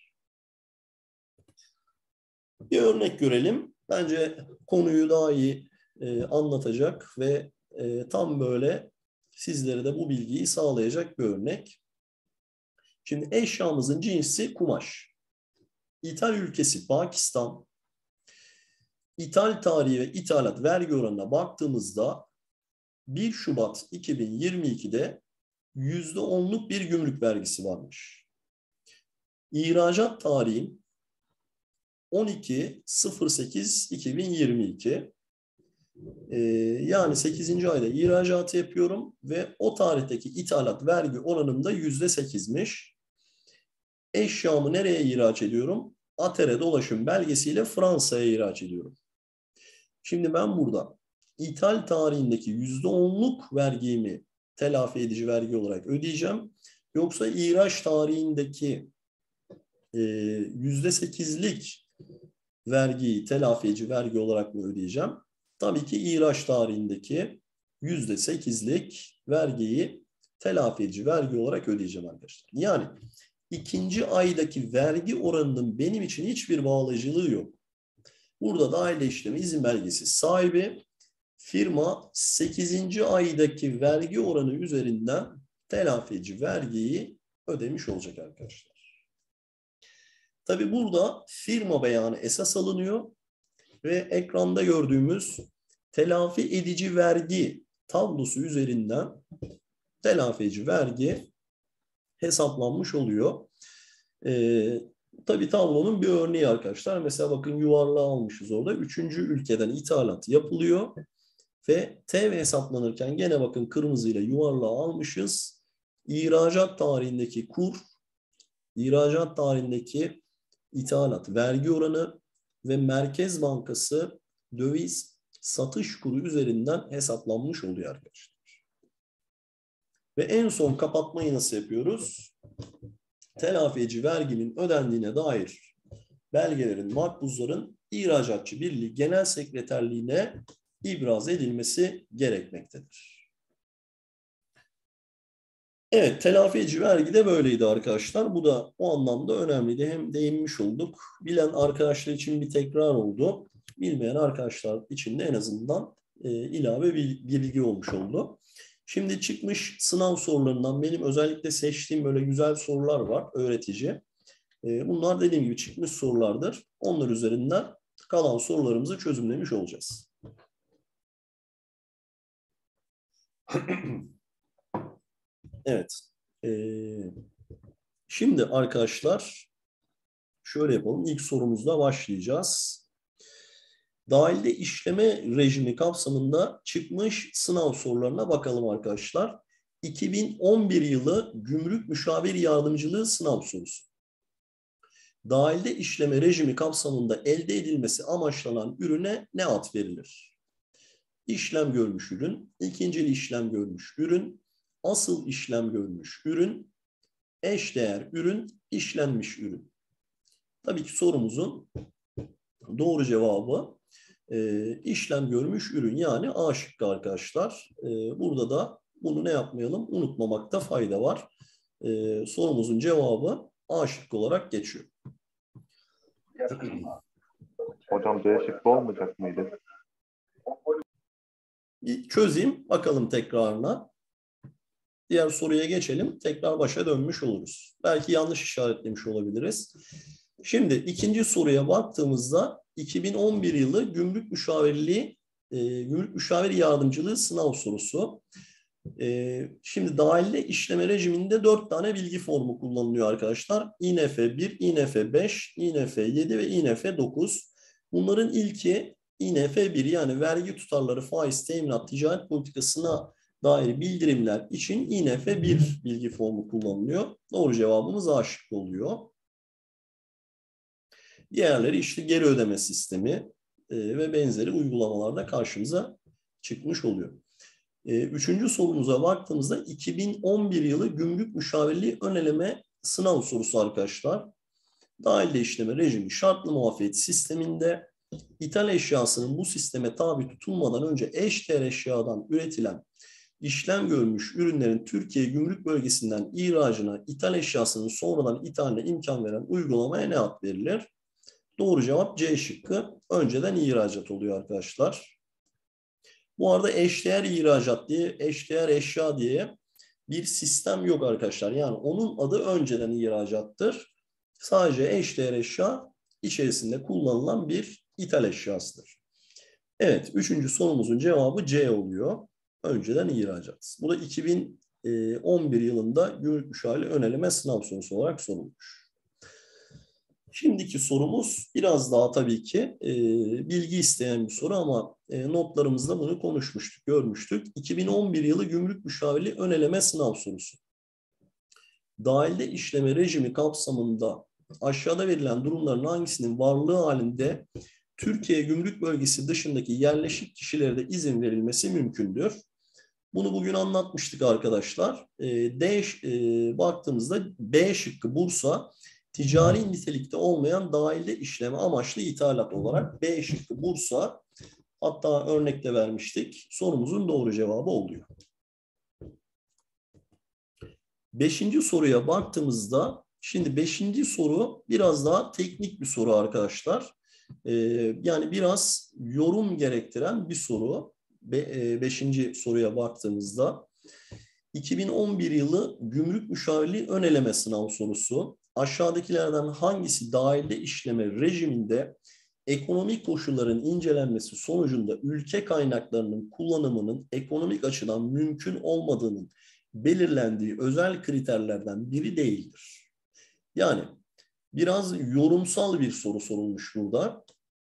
Bir örnek görelim. Bence konuyu daha iyi anlatacak ve tam böyle sizlere de bu bilgiyi sağlayacak bir örnek. Şimdi eşyamızın cinsi kumaş. İthal ülkesi Pakistan. İthal tarihi ve ithalat vergi oranına baktığımızda 1 Şubat 2022'de %10'luk bir gümrük vergisi varmış. İhracat tarihim 12.08.2022. Yani 8. ayda ihracatı yapıyorum ve o tarihteki ithalat vergi oranım da %8'miş. Eşyamı nereye ihraç ediyorum? ATER'e dolaşım belgesiyle Fransa'ya ihraç ediyorum. Şimdi ben burada ithal tarihindeki %10'luk vergimi telafi edici vergi olarak ödeyeceğim. Yoksa ihraç tarihindeki %8'lik vergiyi telafi edici vergi olarak mı ödeyeceğim? Tabii ki ihraç tarihindeki %8'lik vergiyi telafi edici vergi olarak ödeyeceğim arkadaşlar. Yani ikinci aydaki vergi oranının benim için hiçbir bağlayıcılığı yok. Burada da aile işlemi izin belgesi sahibi firma 8. aydaki vergi oranı üzerinden telafi edici vergiyi ödemiş olacak arkadaşlar. Tabii burada firma beyanı esas alınıyor ve ekranda gördüğümüz telafi edici vergi tablosu üzerinden telafi edici vergi hesaplanmış oluyor. Tabii tablonun bir örneği arkadaşlar. Mesela bakın yuvarlağı almışız orada. 3. ülkeden ithalat yapılıyor. Ve TV hesaplanırken gene bakın kırmızıyla yuvarlağı almışız. İhracat tarihindeki kur, ihracat tarihindeki ithalat vergi oranı ve Merkez Bankası döviz satış kuru üzerinden hesaplanmış oluyor arkadaşlar. Ve en son kapatmayı nasıl yapıyoruz? Telafi edici verginin ödendiğine dair belgelerin, makbuzların İhracatçı Birliği Genel Sekreterliğine ibraz edilmesi gerekmektedir. Evet, telafi edici vergi de böyleydi arkadaşlar. Bu da o anlamda önemliydi. Hem değinmiş olduk. Bilen arkadaşlar için bir tekrar oldu. Bilmeyen arkadaşlar için de en azından ilave bir bilgi olmuş oldu. Şimdi çıkmış sınav sorularından benim özellikle seçtiğim böyle güzel sorular var öğretici. Bunlar dediğim gibi çıkmış sorulardır. Onlar üzerinden kalan sorularımızı çözümlemiş olacağız. Evet. Şimdi arkadaşlar şöyle yapalım. İlk sorumuzla başlayacağız. Dahilde işleme rejimi kapsamında çıkmış sınav sorularına bakalım arkadaşlar. 2011 yılı Gümrük Müşavir Yardımcılığı sınav sorusu. Dahilde işleme rejimi kapsamında elde edilmesi amaçlanan ürüne ne ad verilir? İşlem görmüş ürün, ikincil işlem görmüş ürün, asıl işlem görmüş ürün, eşdeğer ürün, işlenmiş ürün. Tabii ki sorumuzun Doğru cevabı işlem görmüş ürün, yani A şıkkı arkadaşlar. Burada da bunu ne yapmayalım? Unutmamakta fayda var. Sorumuzun cevabı A şıkkı olarak geçiyor. Hocam B şıkkı olmayacak mıydı? Bir çözeyim bakalım tekrarına. Diğer soruya geçelim. Tekrar başa dönmüş oluruz. Belki yanlış işaretlemiş olabiliriz. Şimdi ikinci soruya baktığımızda 2011 yılı Gümrük Müşavirliği, Gümrük Müşavir Yardımcılığı sınav sorusu. Şimdi dahilde işleme rejiminde 4 tane bilgi formu kullanılıyor arkadaşlar. İNF 1, İNF 5, İNF 7 ve İNF 9. Bunların ilki İNF 1, yani vergi tutarları, faiz, teminat, ticaret politikasına dair bildirimler için İNF 1 bilgi formu kullanılıyor. Doğru cevabımız A şıkkı oluyor. Diğerleri işte geri ödeme sistemi ve benzeri uygulamalarda karşımıza çıkmış oluyor. Üçüncü sorumuza baktığımızda 2011 yılı Gümrük Müşavirliği Öneleme sınav sorusu arkadaşlar. Dahilde işleme rejimi şartlı muafiyet sisteminde ithal eşyasının bu sisteme tabi tutulmadan önce eşdeğer eşyadan üretilen işlem görmüş ürünlerin Türkiye Gümrük Bölgesi'nden ihracına, ithal eşyasının sonradan ithaline imkan veren uygulamaya ne ad verilir? Doğru cevap C şıkkı. Önceden ihracat oluyor arkadaşlar. Bu arada eşdeğer ihracat diye, eşdeğer eşya diye bir sistem yok arkadaşlar. Yani onun adı önceden ihracattır. Sadece eşdeğer eşya içerisinde kullanılan bir ithal eşyasıdır. Evet, üçüncü sorumuzun cevabı C oluyor. Önceden ihracat. Bu da 2011 yılında Gümrük Müşavirliği Öneleme sınav sorusu olarak sorulmuş. Şimdiki sorumuz biraz daha tabii ki bilgi isteyen bir soru ama notlarımızda bunu konuşmuştuk, görmüştük. 2011 yılı Gümrük Müşavirliği Öneleme sınav sorusu. Dahilde işleme rejimi kapsamında aşağıda verilen durumların hangisinin varlığı halinde Türkiye Gümrük Bölgesi dışındaki yerleşik kişilere de izin verilmesi mümkündür? Bunu bugün anlatmıştık arkadaşlar. Baktığımızda B şıkkı Bursa, ticari nitelikte olmayan dahilde işleme amaçlı ithalat olarak B şıkkı Bursa, hatta örnekte vermiştik. Sorumuzun doğru cevabı oluyor. Beşinci soruya baktığımızda, şimdi beşinci soru biraz daha teknik bir soru arkadaşlar. Yani biraz yorum gerektiren bir soru. Beşinci soruya baktığımızda 2011 yılı Gümrük Müşavirliği Öneleme sınav sorusu. Aşağıdakilerden hangisi dahilde işleme rejiminde ekonomik koşulların incelenmesi sonucunda ülke kaynaklarının kullanımının ekonomik açıdan mümkün olmadığının belirlendiği özel kriterlerden biri değildir? Yani biraz yorumsal bir soru sorulmuş burada.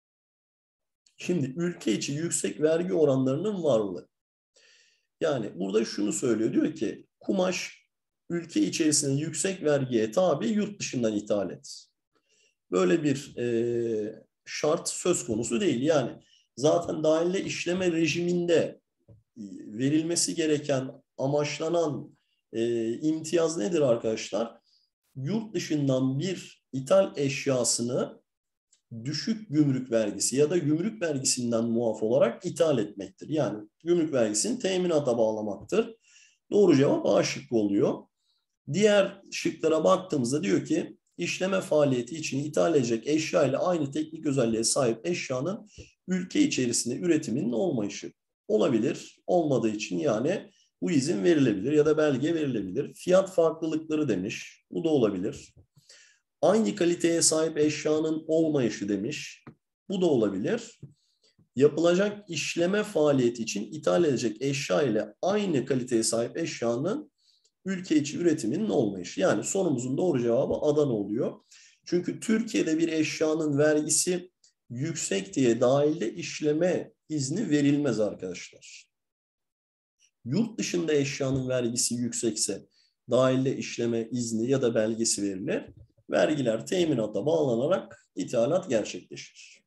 Şimdi ülke içi yüksek vergi oranlarının varlığı. Yani burada şunu söylüyor, diyor ki kumaş ülke içerisinde yüksek vergiye tabi, yurt dışından ithal et. Böyle bir şart söz konusu değil. Yani zaten dahilde işleme rejiminde verilmesi gereken, amaçlanan imtiyaz nedir arkadaşlar? Yurt dışından bir ithal eşyasını düşük gümrük vergisi ya da gümrük vergisinden muaf olarak ithal etmektir. Yani gümrük vergisini teminata bağlamaktır. Doğru cevap A şıkkı oluyor. Diğer şıklara baktığımızda diyor ki işleme faaliyeti için ithal edecek eşya ile aynı teknik özelliğe sahip eşyanın ülke içerisinde üretiminin olmayışı. Olabilir. Olmadığı için yani bu izin verilebilir ya da belge verilebilir. Fiyat farklılıkları demiş. Bu da olabilir. Aynı kaliteye sahip eşyanın olmayışı demiş. Bu da olabilir. Yapılacak işleme faaliyeti için ithal edecek eşya ile aynı kaliteye sahip eşyanın ülke içi üretiminin olmayışı. Yani sorumuzun doğru cevabı Adana oluyor. Çünkü Türkiye'de bir eşyanın vergisi yüksek diye dahilde işleme izni verilmez arkadaşlar. Yurt dışında eşyanın vergisi yüksekse dahilde işleme izni ya da belgesi verilir. Vergiler teminata bağlanarak ithalat gerçekleşir.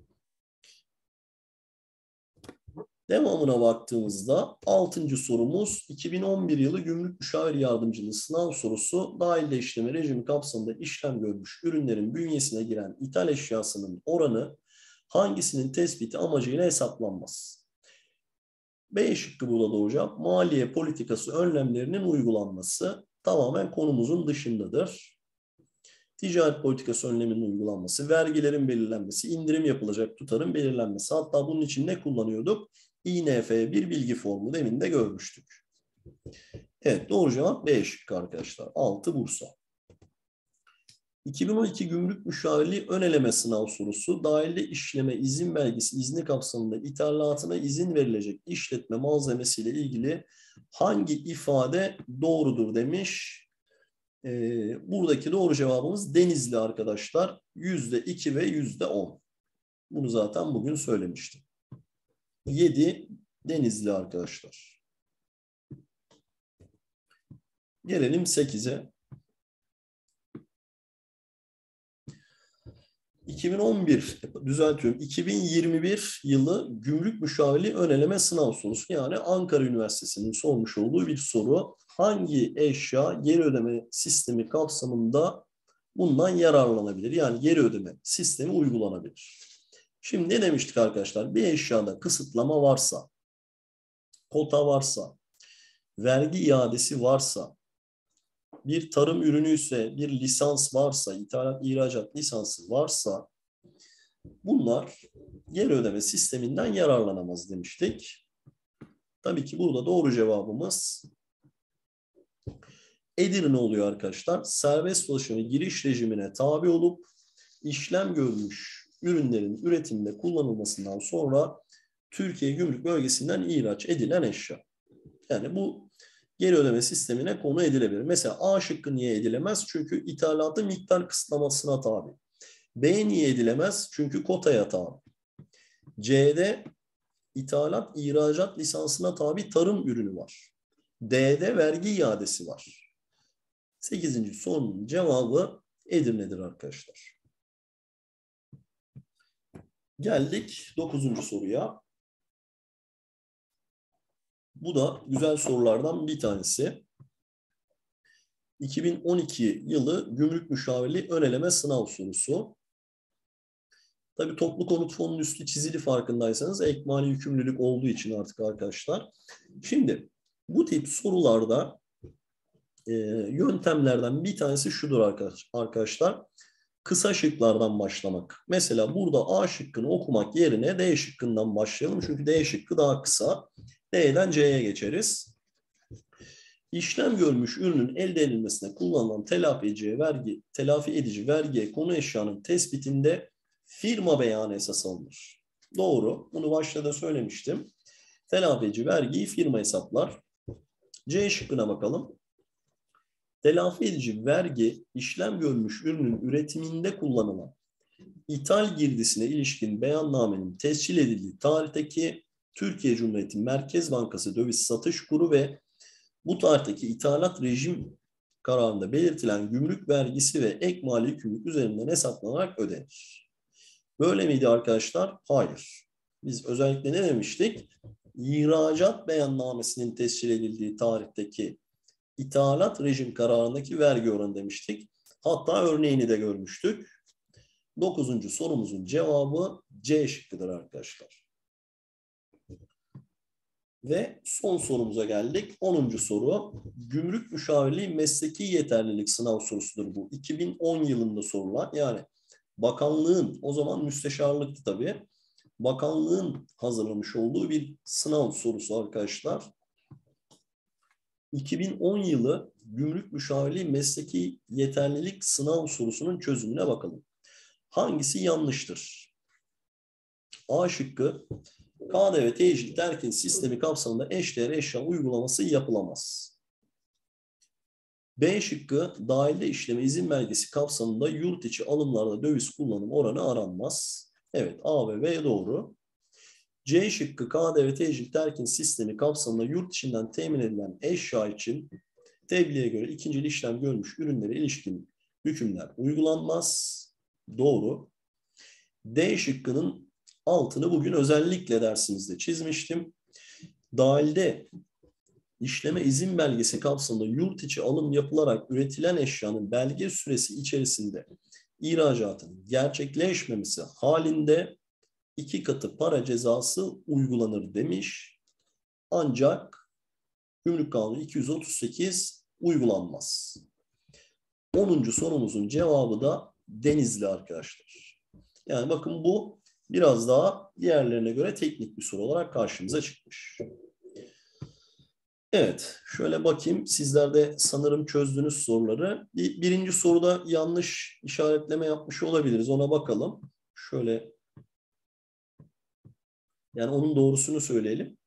Devamına baktığımızda 6. sorumuz 2011 yılı Gümrük Müşavir Yardımcılığı sınav sorusu. Dahilde işleme rejimi kapsamında işlem görmüş ürünlerin bünyesine giren ithal eşyasının oranı hangisinin tespiti amacıyla hesaplanmaz? B şıkkı burada da hocam. Maliye politikası önlemlerinin uygulanması tamamen konumuzun dışındadır. Ticaret politikası önleminin uygulanması, vergilerin belirlenmesi, indirim yapılacak tutarın belirlenmesi. Hatta bunun için ne kullanıyorduk? INF1 bilgi formu demin de görmüştük. Evet, doğru cevap B şıkkı arkadaşlar. 6 Bursa. 2012 Gümrük Müşavirliği ön eleme sınav sorusu. Dahili işleme izin belgesi izni kapsamında ithalatına izin verilecek işletme malzemesiyle ilgili hangi ifade doğrudur demiş. Buradaki doğru cevabımız Denizli arkadaşlar. %2 ve %10. Bunu zaten bugün söylemiştim. 7 Denizli arkadaşlar. Gelelim 8'e. 2021 yılı Gümrük Müşavirliği ön eleme sınav sorusu. Yani Ankara Üniversitesi'nin sormuş olduğu bir soru. Hangi eşya geri ödeme sistemi kapsamında bundan yararlanabilir? Yani geri ödeme sistemi uygulanabilir. Şimdi ne demiştik arkadaşlar? Bir eşyada kısıtlama varsa, kota varsa, vergi iadesi varsa, bir tarım ürünü ise, bir lisans varsa, ithalat, ihracat lisansı varsa bunlar geri ödeme sisteminden yararlanamaz demiştik. Tabii ki burada doğru cevabımız Edirne oluyor arkadaşlar. Serbest dolaşıma giriş rejimine tabi olup işlem görmüş ürünlerin üretiminde kullanılmasından sonra Türkiye Gümrük Bölgesi'nden ihraç edilen eşya. Yani bu geri ödeme sistemine konu edilebilir. Mesela A şıkkı niye edilemez? Çünkü ithalatı miktar kısıtlamasına tabi. B niye edilemez? Çünkü kotaya tabi. C'de ithalat, ihracat lisansına tabi tarım ürünü var. D'de vergi iadesi var. 8. sorunun cevabı Edirne'dir arkadaşlar. Geldik 9. soruya. Bu da güzel sorulardan bir tanesi. 2012 yılı Gümrük Müşavirliği ön eleme sınav sorusu. Tabii toplu konut fonunun üstü çizili farkındaysanız ek mali yükümlülük olduğu için artık arkadaşlar. Şimdi bu tip sorularda yöntemlerden bir tanesi şudur arkadaşlar. Kısa şıklardan başlamak. Mesela burada A şıkkını okumak yerine D şıkkından başlayalım. Çünkü D şıkkı daha kısa. D'den C'ye geçeriz. İşlem görmüş ürünün elde edilmesine kullanılan telafi edici vergiye konu eşyanın tespitinde firma beyanı esas alınır. Doğru. Bunu başta da söylemiştim. Telafi edici vergiyi firma hesaplar. C şıkkına bakalım. Telafi edici vergi işlem görmüş ürünün üretiminde kullanılan ithal girdisine ilişkin beyannamenin tescil edildiği tarihteki Türkiye Cumhuriyeti Merkez Bankası döviz satış kuru ve bu tarihteki ithalat rejim kararında belirtilen gümrük vergisi ve ek mali yükümlülük üzerinden hesaplanarak ödenir. Böyle miydi arkadaşlar? Hayır. Biz özellikle ne demiştik? İhracat beyannamesinin tescil edildiği tarihteki ithalat rejim kararındaki vergi oranı demiştik. Hatta örneğini de görmüştük. 9. sorumuzun cevabı C şıkkıdır arkadaşlar. Ve son sorumuza geldik. 10. soru. Gümrük Müşavirliği mesleki yeterlilik sınav sorusudur bu. 2010 yılında sorulan, yani bakanlığın, o zaman müsteşarlıktı tabii, bakanlığın hazırlamış olduğu bir sınav sorusu arkadaşlar. 2010 yılı Gümrük Müşavirliği mesleki yeterlilik sınav sorusunun çözümüne bakalım. Hangisi yanlıştır? A şıkkı, KDV tecil terkin sistemi kapsamında eşdeğer eşya uygulaması yapılamaz. B şıkkı, dahilde işleme izin belgesi kapsamında yurt içi alımlarda döviz kullanım oranı aranmaz. Evet, A ve B doğru. C şıkkı, KDV tecil terkin sistemi kapsamında yurt içinden temin edilen eşya için tebliğe göre ikincil işlem görmüş ürünlere ilişkin hükümler uygulanmaz. Doğru. D şıkkının altını bugün özellikle dersimizde çizmiştim. Dahilde işleme izin belgesi kapsamında yurt içi alım yapılarak üretilen eşyanın belge süresi içerisinde ihracatın gerçekleşmemesi halinde 2 katı para cezası uygulanır demiş. Ancak Gümrük Kanunu 238 uygulanmaz. 10. sorumuzun cevabı da Denizli arkadaşlar. Yani bakın bu biraz daha diğerlerine göre teknik bir soru olarak karşımıza çıkmış. Evet, şöyle bakayım. Sizler de sanırım çözdünüz soruları. Birinci soruda yanlış işaretleme yapmış olabiliriz. Ona bakalım. Şöyle, yani onun doğrusunu söyleyelim.